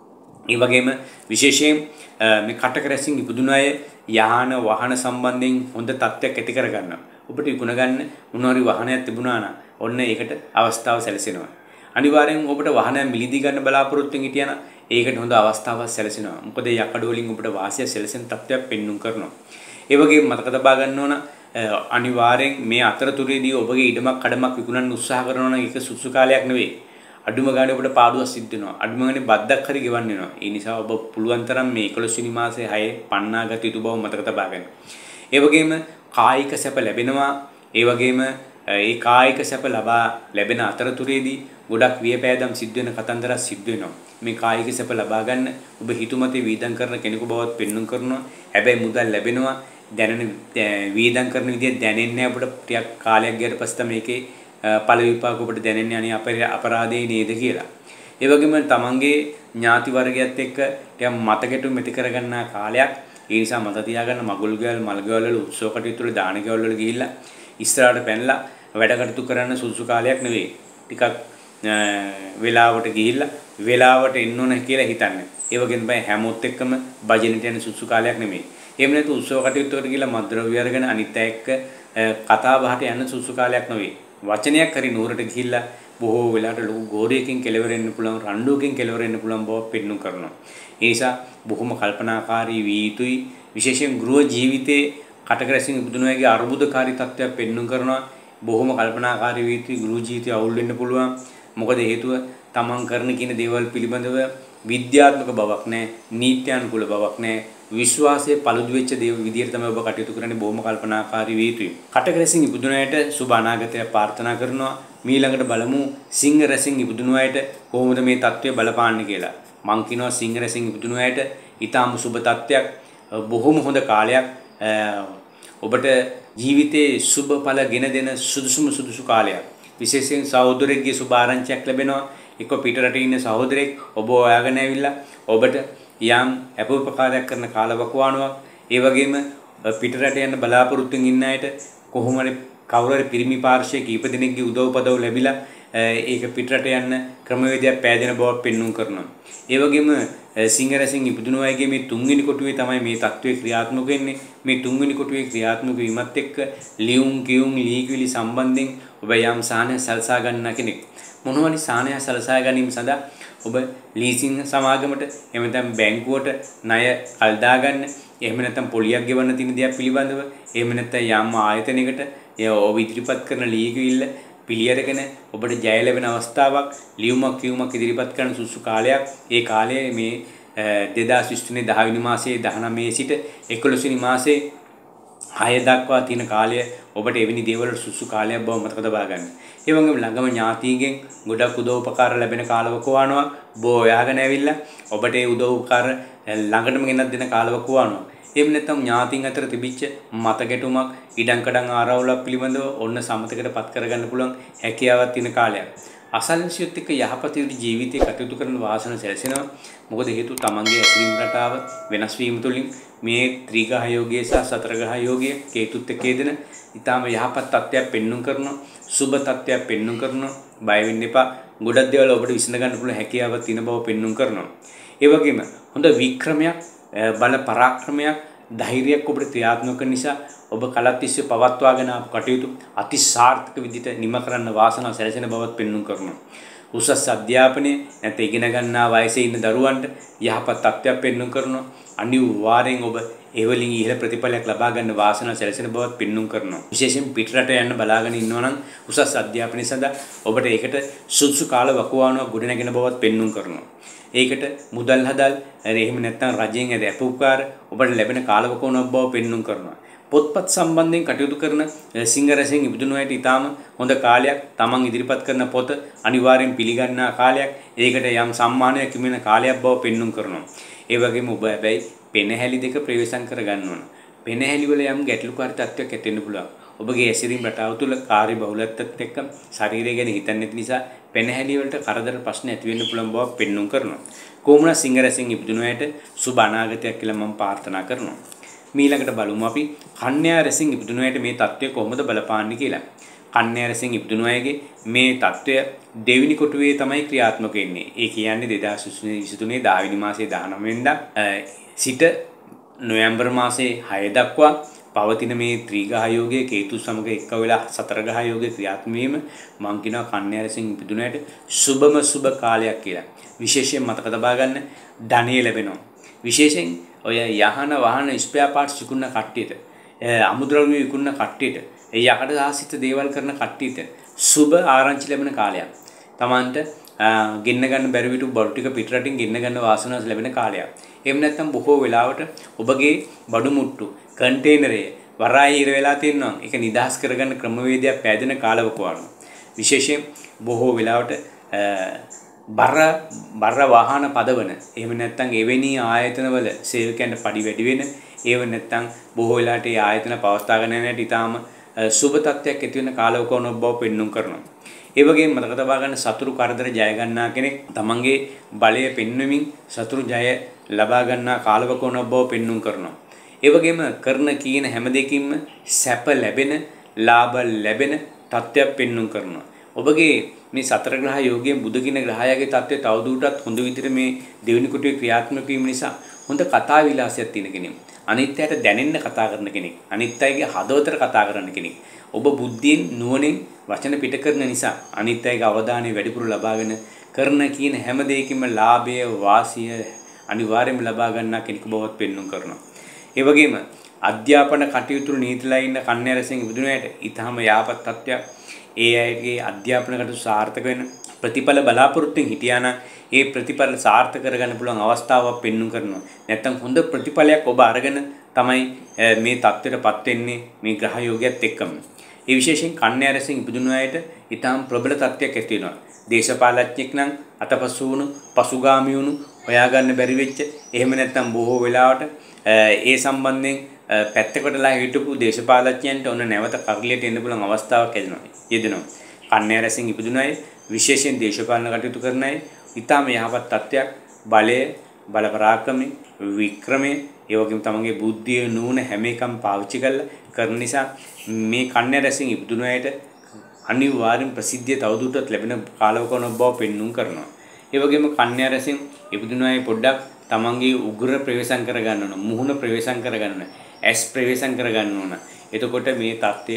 Speaker 2: ඒ වගේම විශේෂයෙන් මේ කටකරසින් ඉපදුන අය යාන වාහන සම්බන්ධයෙන් හොඳ තත්ත්වයක් ඇති කර ගන්නවා. ඔබට ඉක්ුණ ගන්න මොනවාරි වාහනයක් තිබුණා නම් ඔන්න ඒකට අවස්ථාව සැලසෙනවා. අනිවාර්යෙන් ඔබට වාහනයක් මිලදී ගන්න බලාපොරොත්තු වෙන හිටියනම් ඒකට හොඳ අවස්ථාවක් සැලසෙනවා. මොකද යකඩ වලින් ඔබට වාසිය සැලසෙන තත්ත්වයක් පෙන්눔 කරනවා. ඒ වගේම මතක තබා ගන්න ඕන අනිවාර්යෙන් මේ අතරතුරේදී ඔබගේ ඉඩමක් කඩමක් විකුණන්න උත්සාහ කරනවා නම් ඒක සුසු කාලයක් නෙවෙයි. අඩුම ගානේ ඔබට පාඩුවක් සිද්ධ වෙනවා. අඩුම ගානේ බද්දක් හරි ගෙවන්න වෙනවා. ඒ නිසා ඔබ පුළුවන් තරම් මේ 11 වෙනි මාසයේ 6 පන්නා ගත යුතු බව මතක තබා ගන්න. ඒ වගේම කායික සැප ලැබෙනවා. ඒ වගේම ඒ කායික සැප ලැබෙන අතරතුරේදී ගොඩක් වියපෑදම් සිද්ධ වෙන කතන්දරක් සිද්ධ වෙනවා. මේ කායික සැප ලබා ගන්න ඔබ හිතුමතේ වීදම් කරන කෙනෙකු බවත් පෙන්눔 කරනවා. හැබැයි මුදල් ලැබෙනවා. දැනෙන වීදම් කරන විදිය දැනෙන්නේ නැහැ අපිට ටිකක් කාලයක් ගියට පස්සේ තමයි මේකේ ඵල විපාක ඔබට දැනෙන්නේ අනේ අපරාධේ නේද කියලා. ඒ වගේම තමන්ගේ ඥාති වර්ගයත් එක්ක ටිකක් මතකෙටු මෙති කරගන්නා කාලයක්. ඒ නිසා මත තියාගන්න මගුල් ගෙවල් මල් ගෙවල් වල උත්සව කටයුතු වල දාන ගෙවල් වල ගිහිල්ලා ඉස්සරහට පැනලා වැඩ කටයුතු කරන්න සුසු කාලයක් නෙවෙයි. ටිකක් වෙලාවට ගිහිල්ලා වෙලාවට එන්න ඕන කියලා හිතන්න. ඒ වගේම තමයි හැමොත් එක්කම බජනෙට යන සුසු කාලයක් නෙමෙයි. එහෙම නැතු උත්සව කටයුතු වලට ගිහිල්ලා මද්ද්‍රව්‍ය අරගෙන අනිත් අය එක්ක කතා බහට යන සුසු කාලයක් නෙවෙයි. වචනයක් හරි නුවරට ගිහිල්ලා බොහෝ වෙලාවට ලොකු ගෝරයකින් කෙලවර වෙන්න පුළුවන් රණ්ඩුවකින් කෙලවර වෙන්න පුළුවන් බව පෙන්눔 කරනවා. ඒ නිසා බොහොම කල්පනාකාරී වී යුතුයි. විශේෂයෙන් ගෘහ ජීවිතයේ කටකරසින් ඉපදුනාගේ අරුබුදකාරී තත්ත්වයක් පෙන්눔 කරනවා. බොහොම කල්පනාකාරී වී යුතුයි. ගෘහ ජීවිතය අවුල් වෙන්න පුළුවන්. මොකද හේතුව තමන් කරන කියන දේවල් පිළිබඳව විද්‍යාත්මක බවක් නැහැ, නීත්‍යානුකූල බවක් නැහැ. විශ්වාසයේ පළුදු වෙච්ච දේ විදියට තමයි ඔබ කටයුතු කරන්නේ බොහොම කල්පනාකාරී විය යුතුයි. කටකරසින් ඉපදුන අයට සුබ අනාගතයක් ප්‍රාර්ථනා කරනවා. ඊළඟට බලමු සිංහ රැසින් ඉපදුන අයට කොහොමද මේ தત્ත්වය බලපාන්නේ කියලා. මං කියනවා සිංහ රැසින් ඉපදුන අයට ඊටාම සුබ தත්ත්වයක් බොහොම හොඳ කාලයක් ඔබට ජීවිතේ සුබ ඵල ගෙන දෙන සුදුසු කාලයක්. විශේෂයෙන් සහෝදරයෙක්ගේ සුබ ආරංචියක් ලැබෙනවා. එක්ක පිට රටේ ඉන්න සහෝදරෙක් ඔබ හොයාගෙන ඇවිල්ලා ඔබට යම් අපෝපකාරයක් කරන කාලවකවානුවක් ඒ වගේම පිට රට යන බලාපොරොත්තුෙන් ඉන්න අයට කොහොම හරි කවුරු හරි පිරිමි පාර්ශ්වයේ කීප දෙනෙක්ගේ උදව්පදව් ලැබිලා ඒක පිට රට යන්න ක්‍රමවේදයක් පෑදෙන බවක් පෙන්눔 කරනවා. ඒ වගේම සිංහ රැසින් ඉපදුණු අයගේ මේ තුන්වෙනි කොටුවේ තමයි මේ தત્ත්වය ක්‍රියාත්මක වෙන්නේ. මේ තුන්වෙනි කොටුවේ ක්‍රියාත්මක වීමත් එක්ක ලියුම් කියුම් ලීකිලි සම්බන්ධයෙන් ඔබ යම් සාහනය සලසා ගන්න කෙනෙක්. මොනවනි සාහනය සලසා ගැනීම සඳහා ඔබ ලීසින් සමාගමට එහෙම නැත්නම් බැංකුවට ණය කල්දා ගන්න. එහෙම නැත්නම් පොලියක් ගෙවන්න තියෙන දේක් පිළිබඳව එහෙම නැත්නම් යම් ආයතනයකට ඔබ ඉදිරිපත් කරන ලියවිල්ල පිළිඅරගෙන ඔබට ජය ලැබෙන අවස්ථාවක් ලියුමක් ඉදිරිපත් කරන සුසු කාලයක්. ඒ කාලයේ මේ 2023 10 වෙනි මාසයේ 19 සිට 11 වෙනි මාසයේ 6 දක්වා තියෙන කාලය ඔබට එවැනි දේවල් සුසු කාලයක් බව මතක තබා ගන්න. ඒ වගේම ළඟම ඥාතීන්ගෙන් ගොඩක් උදව්පකාර ලැබෙන කාලවකවානුවක් බෝ ඔයාගෙන ඇවිල්ලා ඔබට ඒ උදව්පකාර ළඟටම ගෙනත් දෙන කාලවකවානුවක්. එහෙම නැත්නම් ඥාතීන් අතර තිබිච්ච මතගැටුමක් ඉඩම්කඩම් ආරවුලක් පිළිබඳව ඔන්න සමතකටපත් කරගන්න පුළුවන් හැකියාවක් තියෙන කාලයක්. අසල්සියොත් එක්ක යහපත ජීවිතේ කටයුතු කරන වාසන සැලසෙනවා. මොකද හේතුව තමන්ගේ ඇසිරීම රටාව වෙනස් වීම තුළින් මේ ත්‍රිග්‍රහ යෝගයේ සහ සතරග්‍රහ යෝගයේ කේතුත් එක්ක යෙදෙන ඊටාම යහපත් තත්ත්වයක් පෙන්눔 කරනවා. සුබ තත්ත්වයක් පෙන්눔 කරනවා. බය වෙන්න එපා. ගොඩක් දේවල් ඔබට විසඳ ගන්න පුළුවන් හැකියාවක් තියෙන බව පෙන්눔 කරනවා. ඒ වගේම හොඳ වික්‍රමයක්, බල පරාක්‍රමයක්, ධෛර්යයක් ඔබට ක්‍රියාත්මක කරන නිසා ඔබ කලත් තිස්සේ පවත්වාගෙන ආපු කටයුතු අතිසාර්ථක විදිහට නිම කරන්න වාසනාව සැලසෙන බවත් පෙන්눔 කරනවා. උසස් අධ්‍යාපනයේ නැත්නම් ඉගෙන ගන්නා වයසේ ඉන්න දරුවන්ට යහපත් තත්ත්වයක් පෙන්눔 කරනවා. අනිවාර්යෙන් ඔබ ඒ වලින් ඉහළ ප්‍රතිඵලයක් ලබා ගන්න වාසනාව සැලසෙන බවත් පෙන්눔 කරනවා. විශේෂයෙන් පිටරට යන්න බලාගෙන ඉන්නවා නම් උසස් අධ්‍යාපනය සඳහා ඔබට ඒකට සුදුසු කාල වකවානුවක් ගොඩනැගෙන බවත් පෙන්눔 කරනවා. ඒකට මුදල් හදල් එහෙම නැත්නම් රජයෙන් ඇපුපකාර ඔබට ලැබෙන කාලවකවානුවක් බව පෙන්눔 කරනවා. පොත්පත් සම්බන්ධයෙන් කටයුතු කරන සිංහ රසයෙන් ඉපදුණු අයට ඊටාම හොඳ කාලයක්. තමන් ඉදිරිපත් කරන පොත අනිවාර්යෙන් පිළිගන්නා කාලයක්. ඒකට යම් සම්මානයක් හිමින කාලයක් බව පෙන්눔 කරනවා. ඒ වගේම ඔබ හැබැයි පෙනහැලි දෙක ප්‍රවේශම් කර ගන්න ඕන. පෙනහැලි වල යම් ගැටලුකාරී තත්ත්වයක් ඇති වෙන්න පුළුවන්. ඔබගේ ඇසිරීම රටාව තුළ කාර්ය බහුලත්වයත් එක්ක ශරීරය ගැන හිතන්නේ නැති නිසා පෙනහැලි වලට කරදර ප්‍රශ්න ඇති වෙන්න පුළුවන් බව පෙන්눔 කරනවා. කොහොමද සිංහ රසයෙන් ඉපදුණු අයට සුබ අනාගතයක් කියලා මම ප්‍රාර්ථනා කරනවා. මීළඟට බලමු අපි කන්‍යා රසයෙන් ඉපදුණු අයට මේ தত্ত্বය කොහොමද බලපාන්නේ කියලා. කන්‍යා රසයෙන් ඉපදුණු අයගේ මේ தত্ত্বය දෙවෙනි කොටුවේ තමයි ක්‍රියාත්මක වෙන්නේ. ඒ කියන්නේ 2023 10 වෙනි මාසයේ 19 වෙනිදා සිට නොවැම්බර් මාසයේ 6 දක්වා පවතින මේ ත්‍රිග්‍රහ යෝගයේ කේතු සමග එක්ක වෙලා සතරග්‍රහ යෝගයේ ක්‍රියාත්මක වීම මම කියනවා කන්‍යා රසයෙන් ඉපදුණු අයට සුබ කාලයක් කියලා. විශේෂයෙන් මතක තබා ගන්න ධනිය ලැබෙනවා. විශේෂයෙන් ඔය යහන වහන ස්පෙයා පාර්ට්ස් විකුණන කට්ටියට අමුද්‍රව්‍ය විකුණන කට්ටියට යකඩ ආසිත දේවල් කරන කට්ටියට සුබ ආරංචි ලැබෙන කාලයක්. Tamanට ගෙන්න ගන්න බැරි විට බඩු ටික පිටරටින් ගෙන්න ගන්න වාසනාව ලැබෙන කාලයක්. එහෙම නැත්නම් බොහෝ වෙලාවට ඔබගේ බඩු මුට්ටු කන්ටේනරය වරාය ඉර වෙලා තියෙනවා. ඒක නිදහස් කරගන්න ක්‍රමවේදයක් පැහැදෙන කාලවකවානුව. විශේෂයෙන් බොහෝ වෙලාවට බර වාහන පදවන එහෙම නැත්නම් එවැනි ආයතනවල සේවකයන්ට පඩි වැඩි වෙන ඒව නැත්නම් බොහෝ වෙලාවට ඒ ආයතන පවත්වාගෙන යන හැටි ඊටාම සුබ තත්ත්වයක් ඇති වෙන කාලවකවානුවක් බව පෙන්눔 කරනවා. ඒ වගේම මතක තබා ගන්න සතුරු කරදර ජය ගන්නා කෙනෙක් තමන්ගේ බලය පෙන්වමින් සතුරු ජය ලබා ගන්නා කාලවකවානුවක් බව පෙන්눔 කරනවා. ඒ වගේම කරන කීන හැම දෙකින්ම සැප ලැබෙන ලාභ ලැබෙන තත්ත්වයක් පෙන්눔 කරනවා. ඔබගේ මේ සතරග්‍රහ යෝගයේ බුදකින ග්‍රහයාගේ தත්ත්වය තවදුරටත් හොඳ විදිහට මේ දෙවෙනි කොටුවේ ක්‍රියාත්මක වීම නිසා හොඳ කතා විලාසයක් තියෙන කෙනෙක්. අනිත් අයට දැනෙන්න කතා කරන කෙනෙක්. අනිත් අයගේ හදවතට කතා කරන කෙනෙක්. ඔබ බුද්ධියෙන් නුවණින් වචන පිට කරන නිසා අනිත් අයගේ අවධානය වැඩිපුර ලබාගෙන කරන කියන හැම දෙයකින්ම ලාභය වාසිය අනිවාර්යයෙන්ම ලබා ගන්නා කෙනෙකු බවත් පෙන්වන්න කරනවා. ඒ වගේම අධ්‍යාපන කටයුතු නීතිලා ඉන්න කන්‍යා රසයෙන් ඉපදුණු අයට ඊටාම යාපත් තත්ත්වයක්. ඒ අයගේ අධ්‍යාපන කටයුතු සාර්ථක වෙන ප්‍රතිඵල බලාපොරොත්තුෙන් හිටියා නම් ඒ ප්‍රතිඵල සාර්ථක කරගන්න පුළුවන් අවස්ථාවක් පෙන්වන්න කරනවා. නැත්තම් හොඳ ප්‍රතිඵලයක් ඔබ අරගෙන තමයි මේ தත්ත්වයටපත් වෙන්නේ මේ ග්‍රහ යෝගයත් එක්කම. ඒ විශේෂයෙන් කන්‍යා රසයෙන් ඉපදුණු අයට ඊටාම් ප්‍රබල තත්ත්වයක් ඇති වෙනවා. දේශපාලඥෙක් නම් අතපසු වුණු පසුගාමී වුණු හොයාගන්න බැරි වෙච්ච එහෙම නැත්තම් බොහෝ වෙලාවට ඒ සම්බන්ධයෙන් පැත්තකටලා හිටපු දේශපාලඥයන්ට ඔන්න නැවත කරලියට එන්න පුළුවන් අවස්ථාවක් යෙදෙනවා. කන්‍යා රසයෙන් ඉපදුණු අය විශේෂයෙන් දේශපාලන කටයුතු කරන අය ඊටාම යහපත් තත්ත්වයක් බලය බල පරාක්‍රමය වික්‍රමය ඒ වගේම තමන්ගේ බුද්ධිය නුවණ හැම එකම පාවිච්චි කරන නිසා මේ කන්‍යා රසයෙන් ඉපදුණු අයට අනිවාර්යෙන් ප්‍රසිද්ධිය තවදුරටත් ලැබෙන කාලවකවානුවක් බව පෙන්වන්න කරනවා. ඒ වගේම කන්‍යා රසයෙන් ඉපදුණු අය පොඩ්ඩක් තමන්ගේ උග්‍ර ප්‍රවේශම් කරගන්න ඕන, මුහුණ ප්‍රවේශම් කරගන්න ඕන, ඇස් ප්‍රවේශම් කරගන්න ඕන. එතකොට මේ தත්ත්වය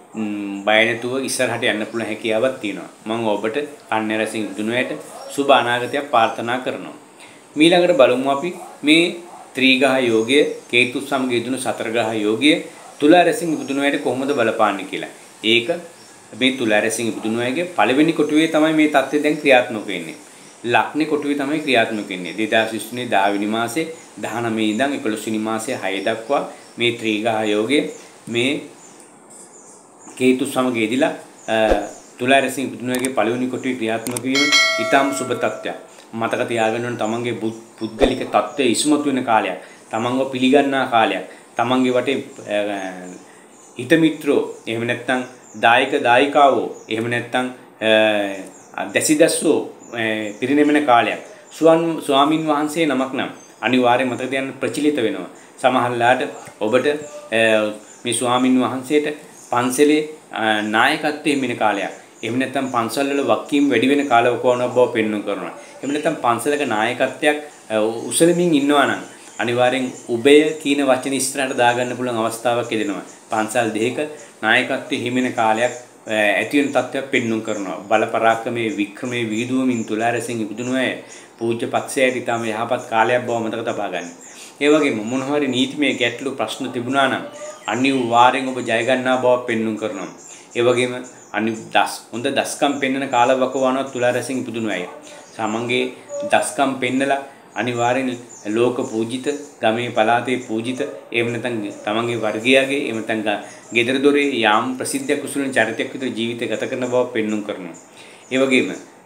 Speaker 2: බය නැතුව ඉස්සරහට යන්න පුළුවන් හැකියාවක් තියෙනවා. මම ඔබට කන්‍යා රැසින් ඉපදුණු අයට සුබ අනාගතයක් ප්‍රාර්ථනා කරනවා. ඊළඟට බලමු අපි මේ ත්‍රිග්‍රහ යෝගය, කේතු සමග යෙදුණු සතරග්‍රහ යෝගය තුලා රැසින් ඉපදුණු අයට කොහොමද බලපාන්නේ කියලා. ඒක මේ තුලා රැසින් ඉපදුණු අයගේ පළවෙනි කොටුවේ තමයි මේ தත්ත්වය දැන් ක්‍රියාත්මක වෙන්නේ. ලග්නේ කොටුවේ තමයි ක්‍රියාත්මක වෙන්නේ. 2023 10 වෙනි මාසේ 19 ඉඳන් 11 වෙනි මාසේ 6 දක්වා මේ ත්‍රිග්‍රහ යෝගය මේ කේතු සමග යෙදිලා තුලා රැසින් ඉපදුණු අයගේ පළවෙනි කොටුවේ ක්‍රියාත්මක වීම ඊටම සුබ තත්ත්වයක්. මතක තියාගන්න ඕන තමන්ගේ පුද්ගලික தත්ත්වය ඉස්මතු වෙන කාලයක්. තමන්ව පිළිගන්නා කාලයක්. තමන්ගේ වටේ හිත මිත්‍රෝ එහෙම නැත්නම් දායක දායිකාවෝ එහෙම නැත්නම් දැසිදස්සෝ පිරිනැමෙන කාලයක්. ස්වාමින් වහන්සේ නමක් නම් අනිවාර්යයෙන් මතක තියාගන්න ප්‍රචලිත වෙනවා. සමහරලාට ඔබට මේ ස්වාමින් වහන්සේට පන්සලේ නායකත්වයේ හිමින කාලයක්. එහෙම නැත්නම් පන්සල් වල වක්කීම් වැඩි වෙන කාලවක වුණ බව පෙන්වන්න කරනවා. එහෙම නැත්නම් පන්සලක නායකත්වයක් උසලමින් ඉන්නවා නම් අනිවාර්යෙන් උබය කියන වචන ඉස්සරහට දාගන්න පුළුවන් අවස්ථාවක් එදෙනවා. පන්සල් දෙක නායකත්වයේ හිමින කාලයක් ඇති වෙන තත්ත්වයක් පෙන්වන්න කරනවා. බල පරාක්‍රමයේ වික්‍රමයේ වීදුවමින් තුලා රැසින් ඉපදුණු අය පූජ්‍ය පක්ෂයට ඊටම යහපත් කාලයක් බව මතක තබා ගන්න. ඒ වගේම මොන හරි නීතිමය ගැටලු ප්‍රශ්න තිබුණා නම් අනිවාර්යෙන් ඔබ ජය ගන්නා බව පෙන්වන්න කරනවා. ඒ වගේම හොඳ දස්කම් පෙන්වන කාලවක වුණා තුලා රැසින් ඉපදුණු අය. සමංගේ දස්කම් පෙන්නලා අනිවාර්යෙන් ලෝක පූජිත, ගමේ පළාතේ පූජිත, එහෙම නැත්නම් තමන්ගේ වර්ගයාගේ, එහෙම නැත්නම් ගෙදර දොරේ යාම් ප්‍රසිද්ධ කුසලන චරිතයක් විතර ජීවිතය ගත කරන බව පෙන්වන්න කරනවා. ඒ වගේම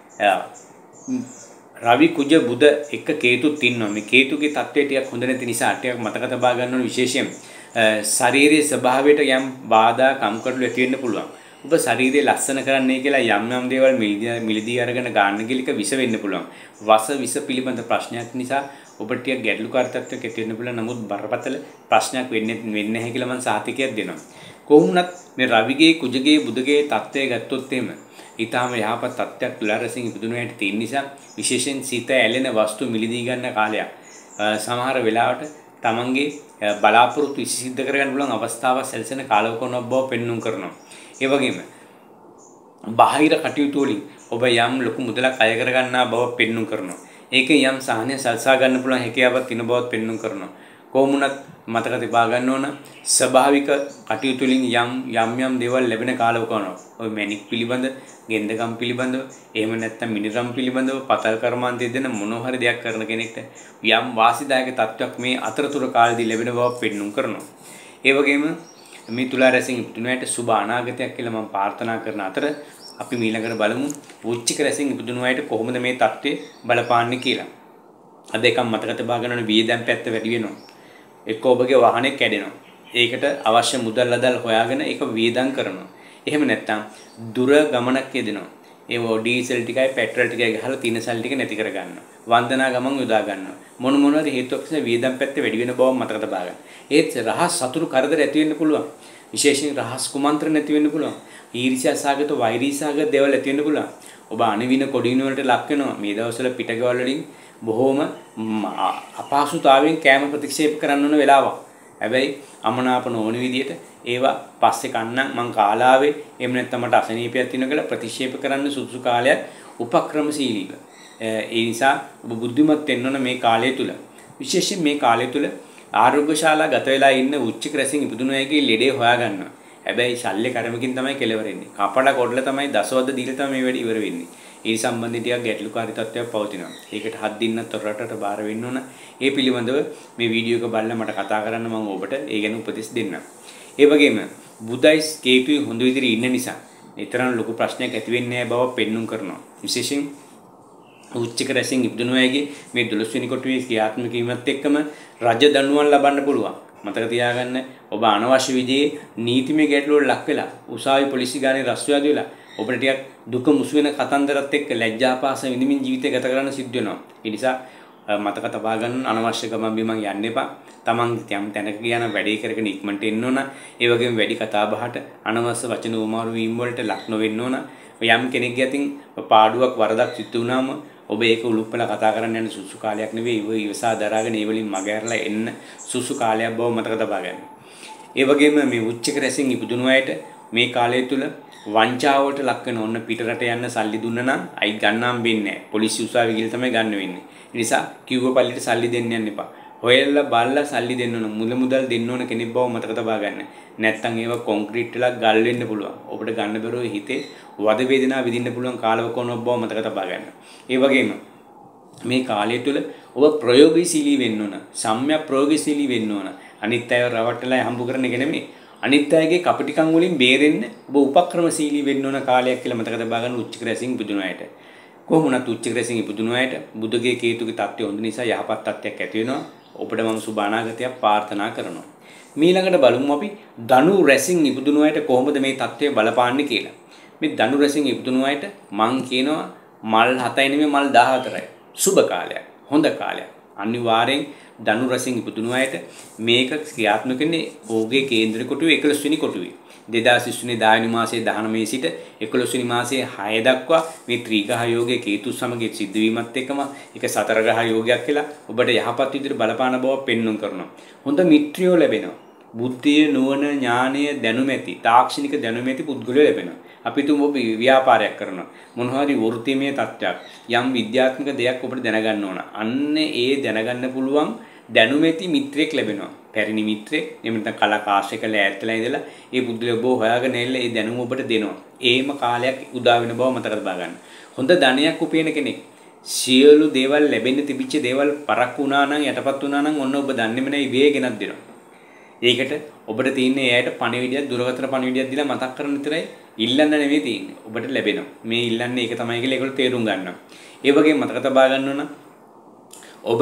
Speaker 2: රවි කුජ බුධ එක කේතුත් ඉන්නවා. මේ කේතුගේ තත්ත්වය ටිකක් හොඳ නැති නිසා ටිකක් මතක තබා ගන්න ඕන විශේෂයෙන් ශාරීරික ස්වභාවයට යම් බාධා කම්කටොළු ඇති වෙන්න පුළුවන්. ඔබ ශරීරය ලස්සන කරන්නයි කියලා යම් දේවල් මිලදී අරගෙන ගන්න ගිලික විස වෙන්න පුළුවන්. විස පිළිබඳ ප්‍රශ්නයක් නිසා ඔබට ටිකක් ගැටලුකාරී තත්ත්වයක් ඇති වෙන්න පුළුවන්. නමුත් බරපතල ප්‍රශ්නයක් වෙන්නේ නැහැ කියලා මම සාතිකයක් දෙනවා. කොහොමුණත් මේ රවිගේ කුජගේ බුධගේ තත්ත්වය ගත්තොත් එහෙම ඊටාම යහපත් තත්ත්වයක් තුලා රැසින් ඉපදුණු අයට තියෙන නිසා විශේෂයෙන් සිත ඇලෙන වස්තු මිලදී ගන්න කාලයක්. සමහර වෙලාවට තමන්ගේ බලාපොරොත්තු සිද්ධ කරගන්න පුළුවන් අවස්ථාවක් සැලසෙන කාලවකන බව පෙන්වන්න කරනවා. ඒ වගේම බාහිර කටයුතු වලින් ඔබ යම් ලොකු මුදලක් අය කරගන්නා බව පෙන්වන්න කරනවා. ඒකේ යම් සාහනය සල්සා ගන්න පුළුවන් හැකියාවක් තියෙන බවත් පෙන්වන්න කරනවා. කොහොමුණත් මතක තිබා ගන්න ඕන ස්වභාවික කටයුතු වලින් යම් දේවල් ලැබෙන කාලවක වුණා. ඔය මැණික් පිළිබඳ, ගෙන්දගම් පිළිබඳව, එහෙම නැත්නම් මිනිරම් පිළිබඳව පතල් කර්මාන්තය දෙන මොන හරි දෙයක් කරන කෙනෙක්ට යම් වාසිදායක තත්ත්වයක් මේ අතරතුර කාලෙදී ලැබෙන බව පෙන්වන්න කරනවා. ඒ වගේම මේ තුලා රැසින් ඉපදුණාට සුබ අනාගතයක් කියලා මම ප්‍රාර්ථනා කරන අතර අපි ඊළඟට බලමු වෘශ්චික රැසින් ඉපදුණාට කොහොමද මේ தත්ත්වය බලපාන්නේ කියලා. අද එකක් මතක තබා ගන්න ඕනේ වියදම් පැත්ත වැඩි වෙනවා. එක්ක ඔබගේ වාහනේ කැඩෙනවා. ඒකට අවශ්‍ය මුදල් අදල් හොයාගෙන ඒක වියදම් කරනවා. එහෙම නැත්නම් දුර ගමනක් යෙදෙනවා. ඒ ඩීසල් ටිකයි පෙට්‍රල් ටිකයි ගහලා තියෙන සල් ටික නැති කර ගන්නවා. වන්දනා ගමන් යොදා ගන්නවා. මොනවාරි හේතුවක් නිසා වියදම් පැත්ත වැඩි වෙන බව මතක තබා ගන්න. ඒත් රහස් සතුරු කරදර ඇති වෙන්න පුළුවන්. විශේෂයෙන් රහස් කුමන්ත්‍රණ නැති වෙන්න පුළුවන්. ඊර්ෂ්‍යා සාගත වෛරී සාගත දේවල් ඇති වෙන්න පුළුවන්. ඔබ අනවින කොඩින වලට ලක් වෙනවා. මේ දවස්වල පිටකවල වලින් බොහෝම අපහසුතාවයෙන් කැම ප්‍රතික්ෂේප කරන්න ඕන වෙලාවක්. හැබැයි අමනාප නොවන විදියට ඒවා පස්සේ කන්නම් මං කාලාවේ එහෙම නැත්නම් මට අසනීපයක් තියෙනවා කියලා ප්‍රතික්ෂේප කරන්න සුදුසු කාලයක් උපක්‍රමශීලීව. ඒ නිසා ඔබ බුද්ධිමත් වෙන්න ඕන මේ කාලය තුල. විශේෂයෙන් මේ කාලය තුල ආරෝග්‍යශාලා ගත වෙලා ඉන්න වෘශ්චික රැසින් ඉපදුණු අයගේ ලෙඩේ හොයා ගන්නවා. හැබැයි ශල්‍ය කර්මකින් තමයි කෙලවර වෙන්නේ. කපලා කොඩලා තමයි දසවද්ද දීලා තමයි මේ වැඩ ඉවර වෙන්නේ. ඒ සම්බන්ධයෙන් ටිකක් ගැටලුකාරී තත්ත්වයක් පවතිනවා. ඒකට හත් දින්නත් රටට බාර වෙන්න ඕන. ඒ පිළිබඳව මේ වීඩියෝ එක බලලා මට කතා කරන්න මම ඔබට ඒ ගැන උපදෙස් දෙන්නම්. ඒ වගේම බුදයිස් කේතුයි හොඳ විදිහට ඉන්න නිසා ඊතරම් ලොකු ප්‍රශ්නයක් ඇති වෙන්නේ නැහැ බව පෙන්눔 කරනවා. විශේෂයෙන් වෘශ්චික රැසින් ඉපදුණු අයගේ මේ 12 වෙනි කොටුවේ ක්‍රියාත්මක වීමත් එක්කම රජ දඬුවම් ලබන්න පුළුවන්. මතක තියාගන්න ඔබ අනවශ්‍ය විදිහේ නීතිමය ගැටලු වල ලක් වෙලා උසාවි පොලිසිය ගානේ රස්වියාදු වෙලා ඔබට ටිකක් දුක මුසු වෙන කතන්දරත් එක්ක ලැජ්ජාපාස විඳින්මින් ජීවිතය ගත කරන්න සිද්ධ වෙනවා. ඒ නිසා මතක තබා ගන්න අනවශ්‍ය ගමන් බිමන් යන්න එපා. Taman යම් තැනක ගියාන වැඩේ කරගෙන ඉක්මනට එන්න ඕන. ඒ වගේම වැඩි කතා බහට අනවශ්‍ය වචන උමාරු වීම වලට ලක් නොවෙන්න ඕන. යම් කෙනෙක්ගේ අතින් පාඩුවක් වරදක් සිදු වුණාම ඔබ ඒක උලුප්පලා කතා කරන්න යන සුසු කාලයක් නෙවෙයි. ඒ ඉවසා දරාගෙන ඒ වලින් මග ඇරලා එන්න සුසු කාලයක් බව මතක තබා ගන්න. ඒ වගේම මේ වෘශ්චික රැසින් ඉපදුණු අයට මේ කාලය තුල වංචාවට ලක් වෙන ඔන්න පිටරට යන්න සල්ලි දුන්න නම් අයි ගන්නම් වෙන්නේ නැහැ. පොලිසිය උසාවිය ගිහලා තමයි ගන්න වෙන්නේ. ඒ නිසා කිව්ව පල්ලියට සල්ලි දෙන්න යන්න එපා. හොයලා බලලා සල්ලි දෙන්න ඕන. මුදල් දෙන්න ඕන කෙනෙක් බව මතක තබා ගන්න. නැත්තම් ඒවා කොන්ක්‍රීට් වල ගල් වෙන්න පුළුවන්. ඔබට ගන්න බැරුව හිතේ වද වේදනාව විඳින්න පුළුවන් කාලවකෝණක් බව මතක තබා ගන්න. ඒ වගේම මේ කාලය තුල ඔබ ප්‍රයෝගශීලී වෙන්න ඕන. සම්‍යක් ප්‍රයෝගශීලී වෙන්න ඕන. අනිත් අයව රවට්ටලා හම්බ කරන එක නෙමෙයි. අනිත් අයගේ කපටිකම් වලින් බේරෙන්න ඔබ උපක්‍රමශීලී වෙන්න ඕන කාලයක් කියලා මතක තබා ගන්න උච්ච රැසින් ඉපදුන අයට. කොහොම වුණත් උච්ච රැසින් ඉපදුන අයට බුදුගේ කේතුගේ தත්ත්වය හොඳ නිසා යහපත් තත්ත්වයක් ඇති වෙනවා. ඔබට මම සුබ අනාගතයක් ප්‍රාර්ථනා කරනවා. ඊළඟට බලමු අපි ධනු රැසින් ඉපදුන අයට කොහොමද මේ தත්ත්වය බලපාන්නේ කියලා. මේ ධනු රැසින් ඉපදුන අයට මං කියනවා මල් 7යි නෙමෙයි මල් 14යි. සුබ කාලයක්. හොඳ කාලයක්. අනිවාර්යෙන් ධනු රැසින් ඉපදුන අයට මේක ක්‍රියාත්මක වෙන්නේ ඕගේ කේන්ද්‍ර කොටුවේ 11 වෙනි කොටුවේ. 2020 දායනි මාසයේ 19 සිට 11 වෙනි මාසයේ 6 දක්වා මේ ත්‍රිග්‍රහ යෝගයේ කේතු සමග සිද්ධවීමත් එක්කම ඒක සතර ග්‍රහ යෝගයක් කියලා ඔබට යහපත් විදිහට බලපාන බව පෙන්වන්න කරනවා. හොඳ මිත්‍රයෝ ලැබෙනවා. බුද්ධිය, නුවණ, ඥානය, දැනුම ඇති, තාක්ෂණික දැනුම ඇති පුද්ගලයෝ ලැබෙනවා. අපි තුමු ඔබ ව්‍යාපාරයක් කරනවා. මොන හරි වෘත්තීමය තත්ත්වයක්, යම් විද්‍යාත්මක දෙයක් ඔබට දැනගන්න ඕන. අන්න ඒ දැනගන්න පුළුවන් දැනුම ඇති මිත්‍රයෙක් ලැබෙනවා. පැරණි මිත්‍රයෙක් එහෙම නැත්නම් කලාකාශ්‍රය කළ ඈතලා ඉඳලා ඒ බුද්ධිය ඔබ හොයාගෙන එල්ල ඒ දැනුම ඔබට දෙනවා. ඒම කාලයක් උදා වෙන බව මතක තබා ගන්න. හොඳ ධනයක් උපයන කෙනෙක්. සියලු දේවල් ලැබෙන්න තිබිච්ච දේවල් පරක්කු වුණා නම් යටපත් වුණා නම් ඔන්න ඔබ දන්නේම නැහැ ඉබේ ගෙනත් දෙනවා. ඒකට ඔබට තියෙන්නේ එයාට පණිවිඩයක් දුරකථන පණිවිඩයක් දීලා මතක් කරන විතරයි ඉල්ලන්න නෙවෙයි තියෙන්නේ. ඔබට ලැබෙනවා. මේ ඉල්ලන්නේ ඒක තමයි කියලා ඒගොල්ලෝ තේරුම් ගන්නවා. ඒ වගේම මතක තබා ගන්න ඕන ඔබ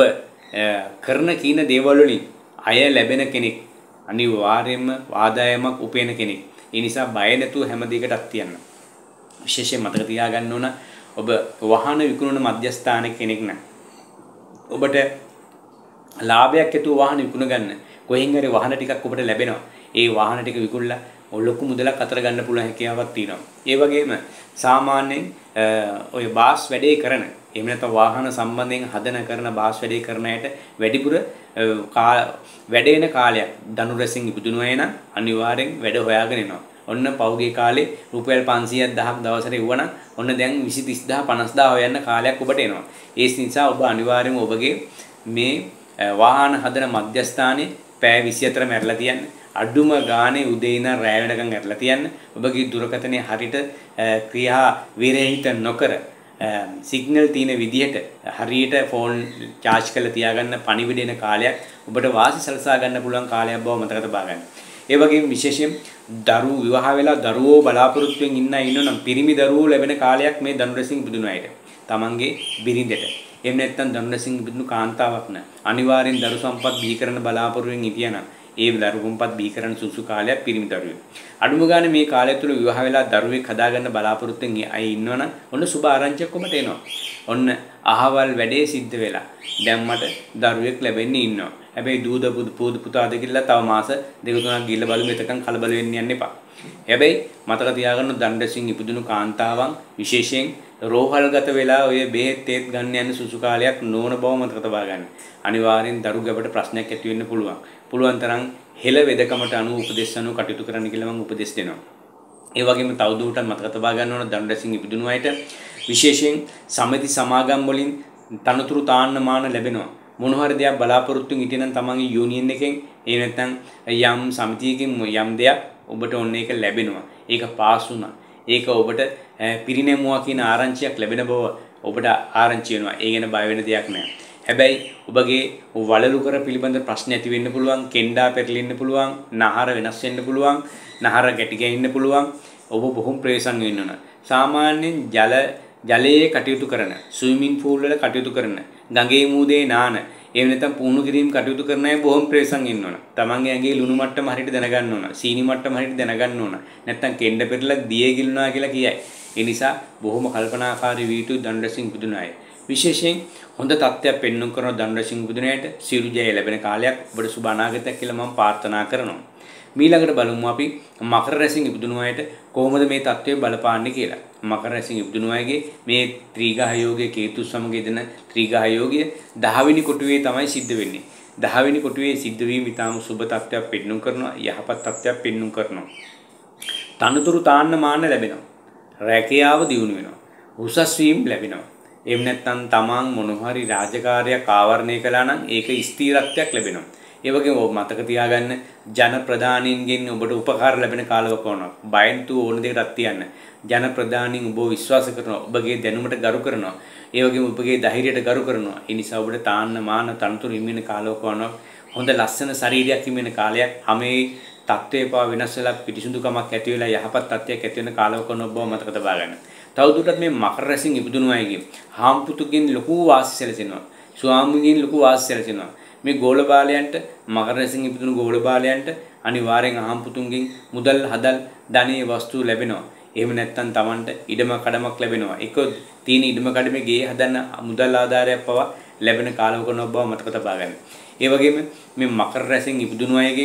Speaker 2: කරන කීන දේවල් වලින් අය ලැබෙන කෙනෙක් අනිවාර්යයෙන්ම ආදායමක් උපයන කෙනෙක්. ඒ නිසා බය නැතුව හැම දෙයකටත් තියන්න. විශේෂයෙන් මතක තියාගන්න ඕන ඔබ වාහන විකුණන මධ්‍යස්ථානයේ කෙනෙක් නම් ඔබට ලාභයක් ඇතුව වාහන විකුණ ගන්න. කොහෙන් හරි වාහන ටිකක් ඔබට ලැබෙනවා. ඒ වාහන ටික විකුණලා ලොකු මුදලක් අතර ගන්න පුළුවන් හැකියාවක් තියෙනවා. ඒ වගේම සාමාන්‍යයෙන් ඔය බාස් වැඩේ කරන එහෙම නැත්නම් වාහන සම්බන්ධයෙන් හදන කරන බාස් වැඩේ කරන අයට වැඩිපුර වැඩේන කාලයක් ධනු රැසින් ඉපදුන අය නම් අනිවාර්යෙන් වැඩ හොයාගෙන එනවා. ඔන්න පෞගේ කාලේ රුපියල් 500,000ක් දවසට ඉවුවනම් ඔන්න දැන් 20 30,000 50,000 හොයන්න කාලයක් ඔබට එනවා. ඒ නිසා ඔබ අනිවාර්යයෙන්ම ඔබගේ මේ වාහන හදන මධ්‍යස්ථානයේ පැය 24 මැරලා තියන්න. අඩුම ගානේ උදේ ඉඳන් රැය වෙනකන් ඇරලා තියන්න. ඔබගේ දුරකථනයේ හරියට ක්‍රියා විරහිත නොකර සිග්නල් තියෙන විදිහට හරියට ෆෝන් charge කරලා තියාගන්න පණිවිඩ එන කාලයක් ඔබට වාසි සලසා ගන්න පුළුවන් කාලයක් බව මතක තබා ගන්න. ඒ වගේම විශේෂයෙන් දරුවෝ විවාහ වෙලා දරුවෝ බලාපොරොත්තුෙන් ඉන්නනම් පිරිමි දරුවෝ ලැබෙන කාලයක් මේ ධනු රැසින් ඉපදුන අයට. තමන්ගේ බිරිඳට. එහෙම නැත්නම් ධනු රැසින් ඉපදුණු කාන්තාවක් න අනිවාර්යෙන් දරු සම්පත් බිහි කරන බලාපොරොත්තුෙන් හිටියනම් ඒ දරු සම්පත් බිහි කරන සුසු කාලයක් පිරිමි දරුවෙක්. අඩුම ගානේ මේ කාලය තුල විවාහ වෙලා දරුවෙක් හදාගන්න බලාපොරොත්තුෙන් අය ඉන්නවනම් ඔන්න සුබ ආරංචියක් ඔබට එනවා. ඔන්න අහවල් වැඩේ සිද්ධ වෙලා. දැන් මට දරුවෙක් ලැබෙන්න ඉන්නවා. හැබැයි දූද පුදු පුතාද කියලා තව මාස දෙක තුනක් ගිහිල්ලා බලමු එතකන් කලබල වෙන්න යන්න එපා. හැබැයි මතක තියාගන්න ධනු රැසින් ඉපදුණු කාන්තාවන් විශේෂයෙන් රෝහල්ගත වෙලා ඔය බෙහෙත් තේත් ගන්න යන සුසු කාලයක් නොවන බව මතක තබා ගන්න. අනිවාර්යෙන් දරු ගැබට ප්‍රශ්නයක් ඇති වෙන්න පුළුවන්. පුළුවන් තරම් හෙළ වෙදකමට අනුව උපදෙස් අනුව කටයුතු කරන්න කියලා මම උපදෙස් දෙනවා. ඒ වගේම තවදුරටත් මතක තබා ගන්න ඕන ධනු රැසින් ඉපදුණු අයට විශේෂයෙන් සමිති සමාගම් වලින් තනතුරු තාන්න මාන ලැබෙනවා. මොන හරි දෙයක් බලාපොරොත්තු වෙන හිටියනම් තමන්ගේ යූනියන් එකෙන් ඒ නැත්නම් යම් සමිතියකින් යම් දෙයක් ඔබට ඔන්න ඒක ලැබෙනවා. ඒක පාස් වුණා. ඒක ඔබට පිරිනැමුවා කියන ආරංචියක් ලැබෙන බව ඔබට ආරංචි වෙනවා. ඒ ගැන බය වෙන දෙයක් නෑ. හැබැයි ඔබගේ වලලු කර පිළිබඳ ප්‍රශ්න ඇති වෙන්න පුළුවන්, කෙන්ඩා පෙරලෙන්න පුළුවන්, නහර වෙනස් වෙන්න පුළුවන්, නහර ගැටි ගැහෙන්න පුළුවන්. ඔබ බොහොම ප්‍රේසන් වෙන්න ඕන. සාමාන්‍යයෙන් ජලයේ කටයුතු කරන, ස්විමින් pool වල කටයුතු කරන, ගඟේ මූදේ නාන, එහෙම නැත්නම් පුහුණු කිරීම කටයුතු කරන අය බොහොම ප්‍රේසන් ඉන්න ඕන. තමන්ගේ ඇඟේ ලුණු මට්ටම හරියට දැනගන්න ඕන. සීනි මට්ටම හරියට දැනගන්න ඕන. නැත්නම් කෙන්ඩ පෙරලා දිය ගිලුණා කියලා කියයි. ඒ නිසා බොහොම කල්පනාකාරී වී යුතු ධනු රැසින් ඉපදුන අය. විශේෂයෙන් හොඳ තත්ත්වයක් පෙන්වන්න කරන ධනු රැසින් ඉපදුන අයට සියලු ජය ලැබෙන කාලයක් ඔබට සුබ අනාගතයක් කියලා මම ප්‍රාර්ථනා කරනවා. ඊළඟට බලමු අපි මකර රැසින් ඉපදුන අයට කොහොමද මේ තත්ත්වය බලපාන්නේ කියලා. මකර රැසින් ඉපදුන අයගේ මේ ත්‍රිග්‍රහ යෝගයේ කේතු සමග යෙදෙන ත්‍රිග්‍රහ යෝගය 10 වෙනි කොටුවේ තමයි සිද්ධ වෙන්නේ. 10 වෙනි කොටුවේ සිද්ධ වීම ඉතාම සුබ තත්ත්වයක් පෙන්වන්න කරනවා, යහපත් තත්ත්වයක් පෙන්වන්න කරනවා. තනතුරු තාන්න මාන්න ලැබෙනවා. රැකියාව දියුණු වෙනවා. උසස් වීම ලැබෙනවා. එහෙම නැත්නම් තමන් මොන හරි රාජකාරියක් ආවරණය කළා නම් ඒක ස්ථිරත්වයක් ලැබෙනවා. ඒ වගේම ඔබ මතක තියාගන්න ජන ප්‍රධානීන්ගෙන් ඔබට උපකාර ලැබෙන කාලවකවානුවක්. බයෙන් තු ඕන දෙයකටත් තියන්න. ජන ප්‍රධානීන් ඔබව විශ්වාස කරනවා. ඔබගේ දැනුමට ගරු කරනවා. ඒ වගේම ඔබගේ ධෛර්යයට ගරු කරනවා. ඒ නිසා ඔබට තාන්න මාන තනතුරු හිමින කාලවකවානුවක්. හොඳ ලස්සන ශරීරයක් හිමින කාලයක්. හැමේ තත්ත්වය පවා වෙනස් වෙලා පිරිසුදුකමක් ඇති වෙලා යහපත් තත්ත්වයක් ඇති වෙන කාලවකවානුවක් බව මතක තබා ගන්න. තවදුරටත් මේ මකර රැසින් ඉපදුණු අයගේ හාම්පුතුගෙන් ලොකු වාසි සැලසෙනවා. ස්වාමීන් ලොකු වාසි සැලසෙනවා. මේ ගෝල බාලයන්ට මකර රැසින් ඉපදුණු ගෝල බාලයන්ට අනිවාර්යෙන් අහම්පුතුන්ගෙන් මුදල් හදල් ධනීය වස්තු ලැබෙනවා. එහෙම නැත්නම් Tamanට ඉඩම කඩමක් ලැබෙනවා. එක තියෙන ඉඩම කඩමේ ගේ හදන්න මුදල් ආධාරයක් පවා ලැබෙන කාලවකවානුවක් බව මතක තබා ගන්න. ඒ වගේම මේ මකර රැසින් ඉපදුණු අයගේ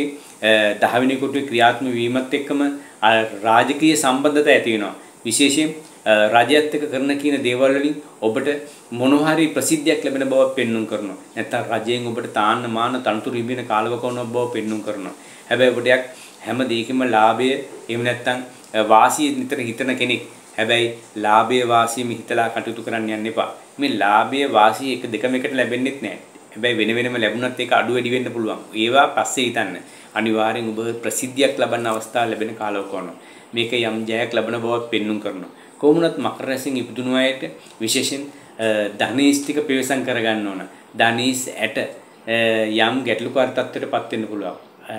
Speaker 2: 10 වෙනි කොටුවේ ක්‍රියාත්මක වීමත් එක්කම රාජකීය සම්බන්ධතා ඇති වෙනවා. විශේෂයෙන් රාජ්‍යයත් එක්ක කරන කියන දේවල් වලින් ඔබට මොනවා හරි ප්‍රසිද්ධියක් ලැබෙන බවක් පෙන්වුම් කරනවා. නැත්නම් රජයෙන් ඔබට තාන්න මාන තනතුරු ලැබෙන කාලවකවානුවක් බව පෙන්වුම් කරනවා. හැබැයි ඔබට හැම දෙයකින්ම ලාභය එහෙම නැත්නම් වාසිය නිතර හිතන කෙනෙක්. හැබැයි ලාභය වාසියම හිතලා කටයුතු කරන්න යන්න එපා. මේ ලාභය වාසිය එක දෙකම එකට ලැබෙන්නේත් නැහැ. හැබැයි වෙන වෙනම ලැබුණත් ඒක අඩු වැඩි වෙන්න පුළුවන්. ඒවා පස්සේ හිතන්න. අනිවාර්යෙන් ඔබ ප්‍රසිද්ධියක් ලබන්න අවස්ථාව ලැබෙන කාලවකවානුවක්. මේක යම් ජයක් ලබන බවක් පෙන්වුම් කරනවා. කොහොමුණත් මකර රැසින් ඉපදුණු අයට විශේෂයෙන් ධනීස් ටික පිරිසම් කරගන්න ඕන. ධනීස් ඇට යම් ගැටලුකාරී තත්ත්වයකටපත් වෙන්න පුළුවන්.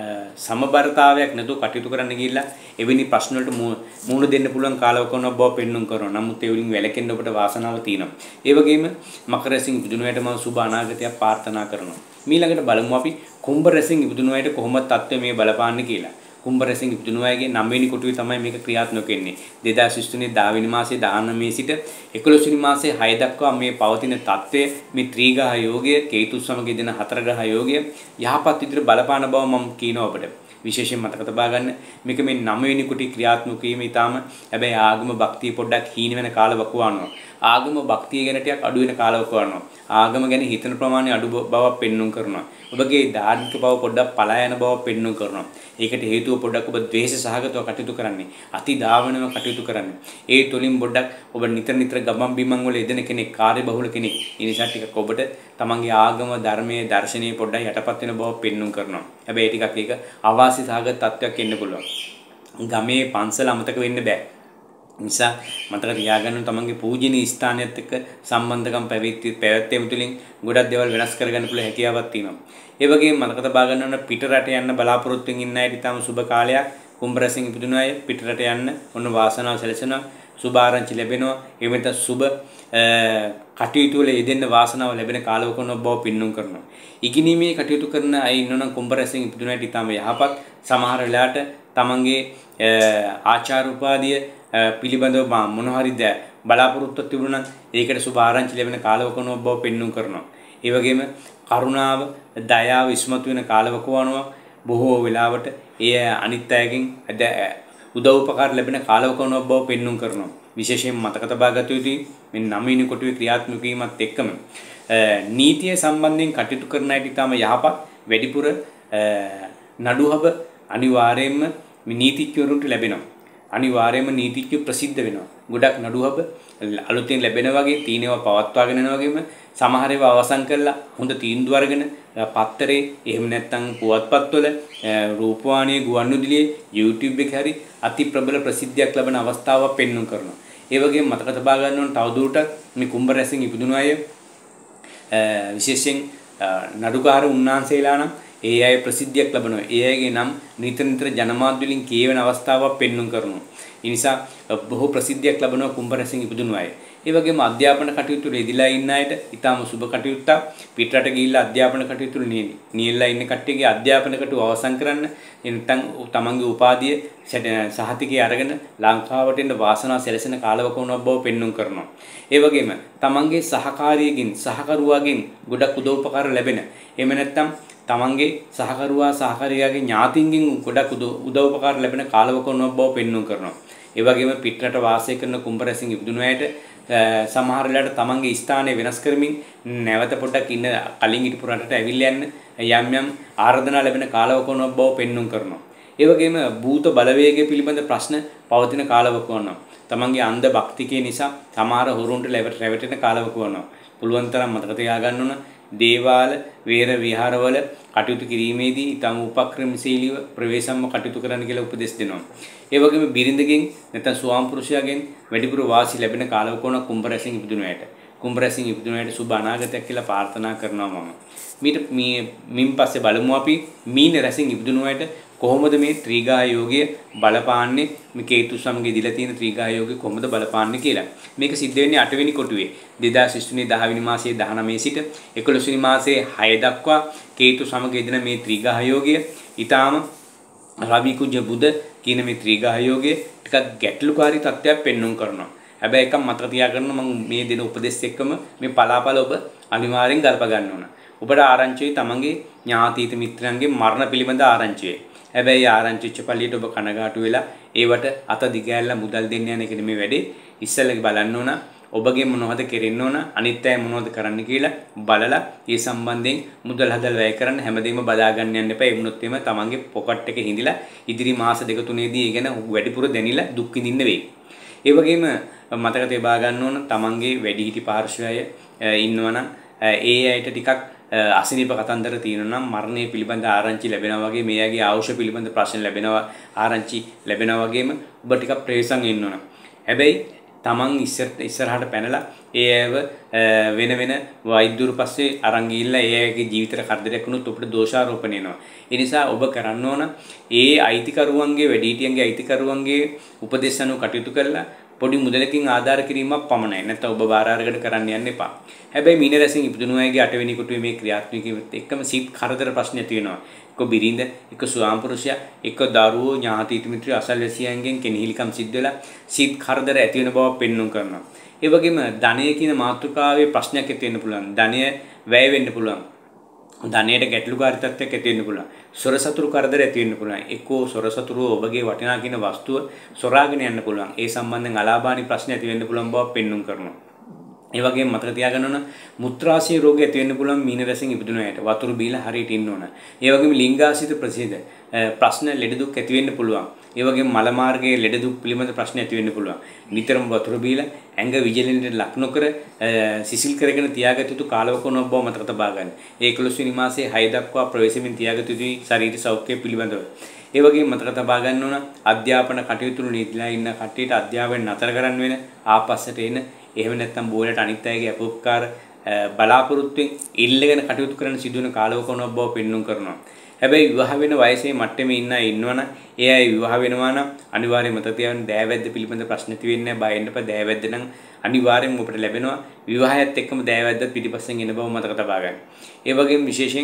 Speaker 2: සමබරතාවයක් නැතුව කටයුතු කරන්න ගිහිල්ලා එවැනි ප්‍රශ්න වලට මුහුණ දෙන්න පුළුවන් කාලවකවානුවක් බව පෙන්වුම් කරනවා. නමුත් ඒ වලින් වැළකෙන්න ඔබට වාසනාව තියෙනවා. ඒ වගේම මකර රැසින් ඉපදුණු අයට මම සුබ අනාගතයක් ප්‍රාර්ථනා කරනවා. ඊළඟට බලමු අපි කුම්භ රැසින් ඉපදුණු අයට කොහොමද තත්ත්වය මේ බලපාන්නේ කියලා. කුම්භ රැසින් ඉපදුණු අයගේ 9 වෙනි කොටුවේ තමයි මේක ක්‍රියාත්මක වෙන්නේ. 2023 10 වෙනි මාසයේ 19 සිට 11 වෙනි මාසයේ 6 දක්වා මේ පවතින තත්ත්වය මේ ත්‍රිග්‍රහ යෝගය, කේතු සමග යෙදෙන හතරග්‍රහ යෝගය යහපත් විදිහට බලපාන බව මම කියනවා ඔබට. විශේෂයෙන් මතක තබා ගන්න මේක මේ 9 වෙනි කොටුවේ ක්‍රියාත්මක වීම ඊටාම හැබැයි ආගම භක්තිය පොඩ්ඩක් හීන වෙන කාලවකවානුවක්. ආගම භක්තිය ගැන ටිකක් අඩු වෙන කාලවකවානුවක්. ආගම ගැන හිතන ප්‍රමාණය අඩු බවක් පෙන්වුම් කරනවා. ඔබගේ ධාර්මික බව පොඩ්ඩක් පලා යන බව පෙන්වුම් කරනවා. ඒකට හේතුව පොඩ්ඩක් ඔබ ද්වේෂ සහගතව කටයුතු කරන්නේ. අති දාවනව කටයුතු කරන්නේ. ඒ තුලින් පොඩ්ඩක් ඔබ නිතර ගමන් බිමන් වල යෙදෙන කෙනෙක්, කාර්යබහුල කෙනෙක්. ඒ නිසා ටිකක් ඔබට තමන්ගේ ආගම, ධර්මයේ, දර්ශනීය පොඩ්ඩක් යටපත් වෙන බව පෙන්වුම් කරනවා. හැබැයි ටිකක් ඒක අවාසි සහගත තත්ත්වයක් එන්න පුළුවන්. ගමේ පන්සල අමතක වෙන්න බෑ. නිසා මතක තියාගන්න තමන්ගේ පූජනීය ස්ථානයත් එක්ක සම්බන්ධකම් පැවැත්වීම තුළින් ගොඩක් දේවල් වෙනස් කරගන්න පුළුවන් හැකියාවක් තියෙනවා. ඒ වගේම මතක තබා ගන්න ඕන පිට රට යන්න බලාපොරොත්තු වෙමින් ඉන්න අයට ඊටම සුබ කාලයක්. කුම්භ රැසින් ඉපදුණු අය පිට රට යන්න ඔන්න වාසනාව සැලසෙනවා. සුබ ආරංචි ලැබෙනවා. ඒ වෙනත සුබ කටයුතු වල යෙදෙන්න වාසනාව ලැබෙන කාලවකවානුවක් බව පෙන්වුම් කරනවා. ඉගෙනීමේ කටයුතු කරන අය ඉන්නවනම් කුම්භ රැසින් ඉපදුණු අයට ඊටම යහපත්. සමහර වෙලාවට තමන්ගේ ආචාර උපාධිය පිළිබඳව මොන හරි බලාපොරොත්තු තිබුණා නම් ඒකට සුබ ආරංචි ලැබෙන කාලවකවානුවක් බව පෙන්වුම් කරනවා. ඒ වගේම කරුණාව, දයාව ඉස්මතු වෙන කාලවකවානුවක් බොහෝ වෙලාවට ඒ අනිත් අයගෙන් උදව් උපකාර ලැබෙන කාලවකවානුවක් බව පෙන්වුම් කරනවා. විශේෂයෙන් මතක තබා ගත යුතුයි මේ 9 වෙනි කොටුවේ ක්‍රියාත්මක වීමත් එක්කම නීතිය සම්බන්ධයෙන් කටයුතු කරන අයට ඉතාම යහපත්. වැඩිපුර නඩුහබ අනිවාර්යයෙන්ම නීතිඥවරුන්ට ලැබෙනවා. අනිවාර්යයෙන්ම නීතිඥ ප්‍රසිද්ධ වෙනවා. ගොඩක් නඩුහබ අලුතෙන් ලැබෙන වගේ තීනේවා පවත්වාගෙන යන වගේම සමහර ඒවා අවසන් කරලා හොඳ තීන්දුව අරගෙන පත්තරේ එහෙම නැත්නම් පුවත්පත්වල රූපවාහිනියේ ගුවන්විදුලියේ YouTube එකේ හරි අති ප්‍රබල ප්‍රසිද්ධියක් ලබන අවස්ථාවක් පෙන්වුම් කරනවා. ඒ වගේම මතක තබා ගන්න ඕන තවදුරටත් මේ කුම්භ රැසින් ඉපදුණු අය විශේෂයෙන් නඩුකාර උන්නාන්සේලා නම් ඒ අය ප්‍රසිද්ධියක් ලබනවා. ඒ අයගේ නම් නිතර ජනමාධ්‍ය වලින් කියවෙන අවස්ථාවක් පෙන්වුම් කරනවා. ඒ නිසා බොහෝ ප්‍රසිද්ධියක් ලබනවා කුම්භ රැසින් ඉපදුණු අය. ඒ වගේම අධ්‍යාපන කටයුතු වල යෙදিলা ඉන්න අයට ඊටාම සුබ කටයුත්තක්. පිටරට ගිහිල්ලා අධ්‍යාපන කටයුතු වල නියැලලා ඉන්න කට්ටියගේ අධ්‍යාපන කටයුතු අවසන් කරන්න නැත්නම් තමන්ගේ උපාධිය සහතිකය අරගෙන ලංකාවට එන්න වාසනාව සැලසෙන කාලවකවානුවක් බව පෙන්වුම් කරනවා. ඒ වගේම තමන්ගේ සහකාරියකින් සහකරුවාගෙන් ගොඩක් උදව්පකාර ලැබෙන. එහෙම නැත්නම් තමන්ගේ සහකරුවා සහකාරියාගේ ඥාතීන්ගෙන් ගොඩක් උදව්පකාර ලැබෙන කාලවකවානුවක් බව පෙන්වුම් කරනවා. ඒ වගේම පිටරට වාසය කරන කුම්භ රැසින් ඉපදුණු අයට සමහර වෙලාවට තමන්ගේ ස්ථානය වෙනස් කරමින් නැවත පොඩ්ඩක් ඉන්න කලින් හිටපු රටට ඇවිල්ලා යන්න යම් ආරාධනා ලැබෙන කාලවකවානුවක් බව පෙන්වුම් කරනවා. ඒ වගේම භූත බලවේගය පිළිබඳ ප්‍රශ්න පවතින කාලවක වනවා. තමන්ගේ අන්ධ භක්තිකේ නිසා සමහර හොරුන්ට රැවටෙන කාලවක වනවා. පුළුවන් තරම් මතක තියාගන්න ඕන දේවාල වේර විහාරවල කටයුතු කිරීමේදී ඊටම උපක්‍රමශීලීව ප්‍රවේශම්ම කටයුතු කරන්න කියලා උපදෙස් දෙනවා. ඒ වගේම බිරිඳගෙන් නැත්නම් ස්වාම පුරුෂයාගෙන් වැඩිපුර වාසි ලැබෙන කාලවක වන කුම්භ රැසින් ඉපදුන ඇයට. කුම්භ රැසින් ඉපදුන ඇයට සුබ අනාගතයක් කියලා ප්‍රාර්ථනා කරනවා මම. මින් පස්සේ බලමු අපි මීන රැසින් ඉපදුන ඇයට කොහොමද මේ ත්‍රිග්‍රහ යෝගය බලපාන්නේ මේ කේතු සමග දීලා තියෙන ත්‍රිග්‍රහ යෝගය කොහොමද බලපාන්නේ කියලා. මේක සිද්ධ වෙන්නේ 8 වෙනි කොටුවේ 2023 10 වෙනි මාසයේ 19 සිට 11 වෙනි මාසයේ 6 දක්වා කේතු සමග යෙදෙන මේ ත්‍රිග්‍රහ යෝගය ඊටාම රවි කුජ බුධ කියන මේ ත්‍රිග්‍රහ යෝගය ටිකක් ගැටලුකාරී තත්ත්වයක් පෙන්වන්න කරනවා. හැබැයි එකක් මතක තියාගන්න මම මේ දෙන උපදෙස් එක්කම මේ පලාපල ඔබ අනිවාර්යෙන් ගල්ප ගන්න ඕන. ඔබට ආරංචියි තමන්ගේ ඥාතීත මිත්‍රයන්ගේ මරණ පිළිබඳ ආරංචියි. හැබැයි ආරංචිච්ච පළියට ඔබ කනගාටු වෙලා ඒවට අත දිගෑල්ලා මුදල් දෙන්න යන එක නෙමෙයි වැඩේ. ඉස්සෙල්ලා බලන්න ඕන ඔබගේ මොනවද කෙරෙන්න ඕන අනිත් අය මොනවද කරන්න කියලා බලලා ඒ සම්බන්ධයෙන් මුදල් හදලා වැය කරන්න හැමදේම බදා ගන්න යන්න එපා. ඒ වුණොත් එimhe තමන්ගේ පොකට් එක හිඳිලා ඉදිරි මාස දෙක තුනේදී ඒ ගැන වැඩිපුර දැනිලා දුක් විඳින්න වෙයි. ඒ වගේම මතක තියා ගන්න ඕන තමන්ගේ වැඩිහිටි පාර්ශවය ඉන්නවනම් ඒ අයට ටිකක් අසනීප කතන්දර තියෙනවා නම් මරණය පිළිබඳ ආරංචි ලැබෙනවා වගේ මේ අයගේ ආයුෂ පිළිබඳ ප්‍රශ්න ලැබෙනවා ආරංචි ලැබෙනවා වගේම ඔබ ටිකක් ප්‍රවේශම් වෙන්න ඕන. හැබැයි තමන් ඉස්සරහට පැනලා ඒ අයව වෙන වෛද්‍යවරු පස්සේ අරන් ගිහිල්ලා ඒ අයගේ ජීවිතේට කරදරයක් වුණොත් අපිට දෝෂාරෝපණය වෙනවා. ඒ නිසා ඔබ කරන්න ඕන ඒ අයිතිකරුවන්ගේ වැඩිහිටියන්ගේ අයිතිකරුවන්ගේ උපදේශ අනුව කටයුතු කළා පොඩි මුදලකින් ආධාර කිරීමක් පමණයි. නැත්නම් ඔබ බාර අරගෙන කරන්න යන්න එපා. හැබැයි මීන රැසින් ඉපදුණු අයගේ 8 වෙනි කොටුවේ මේ ක්‍රියාත්මකීමත් එක්කම සිත් කරදර ප්‍රශ්න ඇති වෙනවා. එක්ක බිරිඳ, එක්ක ස්වාම පුරුෂයා, එක්ක දරුවෝ, ඥාති මිත්‍රයෝ අසල්වැසියන්ගෙන් කෙනෙහිලිකම් සිද්ධ වෙලා සිත් කරදර ඇති වෙන බව පෙන්වන්න කරනවා. ඒ වගේම ධනය කියන මාතෘකාවේ ප්‍රශ්නයක් ඇති වෙන්න පුළුවන්. ධනය වැය වෙන්න පුළුවන්. ධනයට ගැටලුකාරී තත්ත්වයක් ඇති වෙන්න පුළුවන්. සොර සතුරු කරදර ඇති වෙන්න පුළුවන්. එක්කෝ සොර සතුරු ඔබගේ වටිනා කියන වස්තුව සොරාගෙන යන්න පුළුවන්. ඒ සම්බන්ධයෙන් අලාභානි ප්‍රශ්න ඇති වෙන්න පුළුවන් බව පෙන්වන්න කරනවා. ඒ වගේම මතක තියාගන්න ඕන මුත්‍රාශය රෝගය ඇති වෙන්න පුළුවන් මීන රැසින් ඉපදුන අයට. වතුර බීලා හරියට ඉන්න ඕන. ඒ වගේම ලිංගාසිත ප්‍රසිද්ධ ප්‍රශ්න ලෙඩ දුක් ඇති වෙන්න පුළුවන්. ඒ වගේම මල මාර්ගයේ ලෙඩ දුක් පිළිබඳ ප්‍රශ්න ඇති වෙන්න පුළුවන්. නිතරම වතුර බීලා ඇඟ විජලෙන්ට ලක් නොකර සිසිල් කරගෙන තියාගත යුතු කාලවකන බව මතක තබා ගන්න. ඒ 11 වෙනි මාසයේ 6 දක්වා ප්‍රවේශමින් තියාගත යුතු ශරීර සෞඛ්‍යය පිළිබඳව. ඒ වගේම මතක තබා ගන්න ඕන අධ්‍යාපන කටයුතු නිදලා ඉන්න කට්ටියට අධ්‍යාපනය නතර කරන්න වෙන ආපස්සට එන එහෙම නැත්නම් බෝලට අනිත් අයගේ අපෝපකාර බලාපොරොත්තුෙන් ඉල්ලගෙන කටයුතු කරන සිදුවන කාලවකන බව පෙන්වන්න කරනවා. හැබැයි විවාහ වෙන වයසේ මට්ටමේ ඉන්න අය ඉන්නවනම් ඒ අය විවාහ වෙනවා නම් අනිවාර්යයෙන්ම මතක තියාගන්න දෑවැද්ද පිළිබඳ ප්‍රශ්න ඇති වෙන්නේ නැහැ. බය වෙන්න එපා. දෑවැද්ද නම් අනිවාර්යෙන්ම ඔබට ලැබෙනවා. විවාහයත් එක්කම දෑවැද්ද පිටිපස්සෙන් එන බව මතක තබා ගන්න. ඒ වගේම විශේෂයෙන්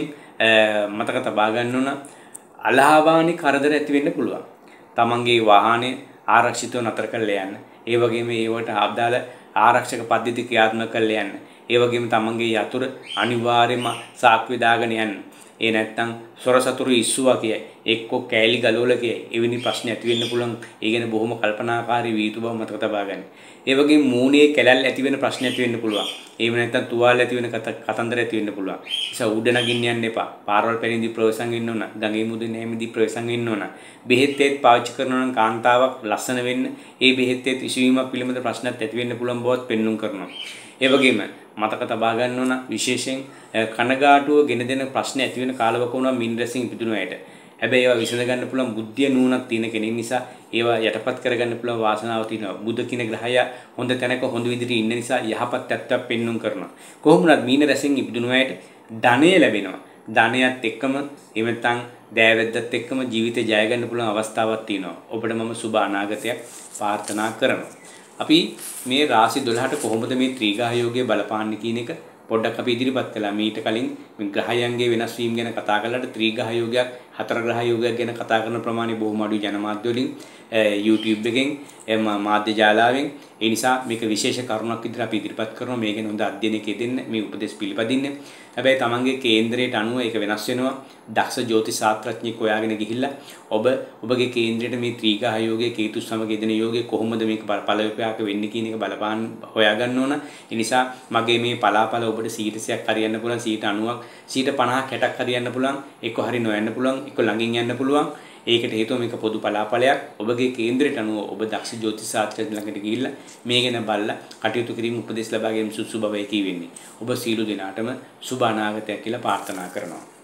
Speaker 2: මතක තබා ගන්න ඕන අලහාවානි කරදර ඇති වෙන්න පුළුවන්. තමන්ගේ වාහනේ ආරක්ෂිතව නතර කරලා යන්න. ඒ වගේම ඒවට අදාළ ආරක්ෂක පද්ධති ක්‍රියාත්මක කරලා යන්න. ඒ වගේම තමන්ගේ යතුර අනිවාර්යයෙන්ම සාක්කුවේ දාගෙන යන්න. ඒ නැත්තම් සොර සතුරු ඉස්සුවා කියයි. එක්කෝ කෑලි ගලවලා කියයි. එවැනි ප්‍රශ්න ඇති වෙන්න පුළුවන්. ඒ ගැන බොහොම කල්පනාකාරී වී යුතු බව මතක තබා ගන්න. ඒ වගේම මූණේ කැලල් ඇති වෙන ප්‍රශ්න ඇති වෙන්න පුළුවන්. එහෙම නැත්තම් තුවාල ඇති වෙන කතන්දර ඇති වෙන්න පුළුවන්. ඒ නිසා උඩ නගින්න යන්න එපා. පාරවල් පැනින්දී ප්‍රවේශම් වෙන්න ඕන. ගඟේ මුදුනේ නැමෙදී ප්‍රවේශම් වෙන්න ඕන. බෙහෙත් තෙත් පාවිච්චි කරනවා නම් කාන්තාවක් ලස්සන වෙන්න ඒ බෙහෙත් තෙත් විසවීමක් පිළිබඳ ප්‍රශ්නත් ඇති වෙන්න පුළුවන් බවත් පෙන්වන්න කරනවා. ඒ වගේම මතක තබා ගන්න ඕන විශේෂයෙන් කනගාටුව ගෙන දෙන ප්‍රශ්න ඇති වෙන කාලවක වුණා මින් රැසින් ඉපදුන අයට. හැබැයි ඒවා විසඳ ගන්න පුළුවන් බුද්ධිය නුවණක් තියෙන කෙනෙක් නිසා ඒවා යටපත් කරගන්න පුළුවන් වාසනාව තියෙනවා. බුද්ධ කියන ග්‍රහය හොඳ තැනක හොඳ විදිහට ඉන්න නිසා යහපත් තත්ත්වයක් පෙන්වන්න කරනවා. කොහොම වුණත් මින් රැසින් ඉපදුන අයට ධනය ලැබෙනවා. ධනයත් එක්කම එහෙම නැත්නම් දෑවැද්දත් එක්කම ජීවිතේ ජය ගන්න පුළුවන් අවස්ථාවක් තියෙනවා. ඔබට මම සුබ අනාගතයක් ප්‍රාර්ථනා කරනවා. අපි මේ රාශි 12ට කොහොමද මේ ත්‍රිග්‍රහ යෝගය බලපාන්නේ කියන එක පොඩ්ඩක් අපි ඉදිරිපත් කළා. මීට කලින් මේ ග්‍රහයන්ගේ වෙනස් වීම ගැන කතා කළාට ත්‍රිග්‍රහ යෝගයක්, හතර ග්‍රහ යෝගයක් ගැන කතා කරන ප්‍රමාණය බොහොම අඩුයි ජනමාධ්‍ය වලින්, YouTube එකෙන්, මාධ්‍ය ජාලාවෙන්. ඒ නිසා මේක විශේෂ කරුණක් විදිහට අපි ඉදිරිපත් කරනවා. මේ ගැන හොඳ අධ්‍යයනයක් දෙන්න, මේ උපදෙස් පිළිපදින්න. හැබැයි තමන්ගේ කේන්දරයට අනුව ඒක වෙනස් වෙනවා. දක්ෂ ජ්‍යොතිෂ ශාස්ත්‍රඥයෙක් හොයාගෙන ගිහිල්ලා ඔබගේ කේන්දරයට මේ ත්‍රිග්‍රහ යෝගයේ කේතු සමග යෙදෙන යෝගයේ කොහොමද මේක පළවිපාක වෙන්නේ කියන එක බලපාන හොයාගන්න ඕන. ඒ නිසා මගේ මේ පලාපල ඔබට 100ක් හරියන්න පුළුවන්, 90ක් 50ක් 60ක් හරියන්න පුළුවන්, එක්ක හරි නොයන්න පුළුවන්, එක්ක ළඟින් යන්න පුළුවන්. ඒකට හේතුව මේක පොදු පලාපලයක්. ඔබගේ කේන්දරයට අනුව ඔබ දක්ෂ ජ්‍යොතිෂ ශාස්ත්‍රඥ ළඟට ගිහිල්ලා මේ ගැන බලලා කටයුතු කිරීම උපදෙස් ලබා ගැනීම සුසු බවයි කියවෙන්නේ. ඔබ සීල දෙනාටම සුබ අනාගතයක් කියලා ප්‍රාර්ථනා කරනවා.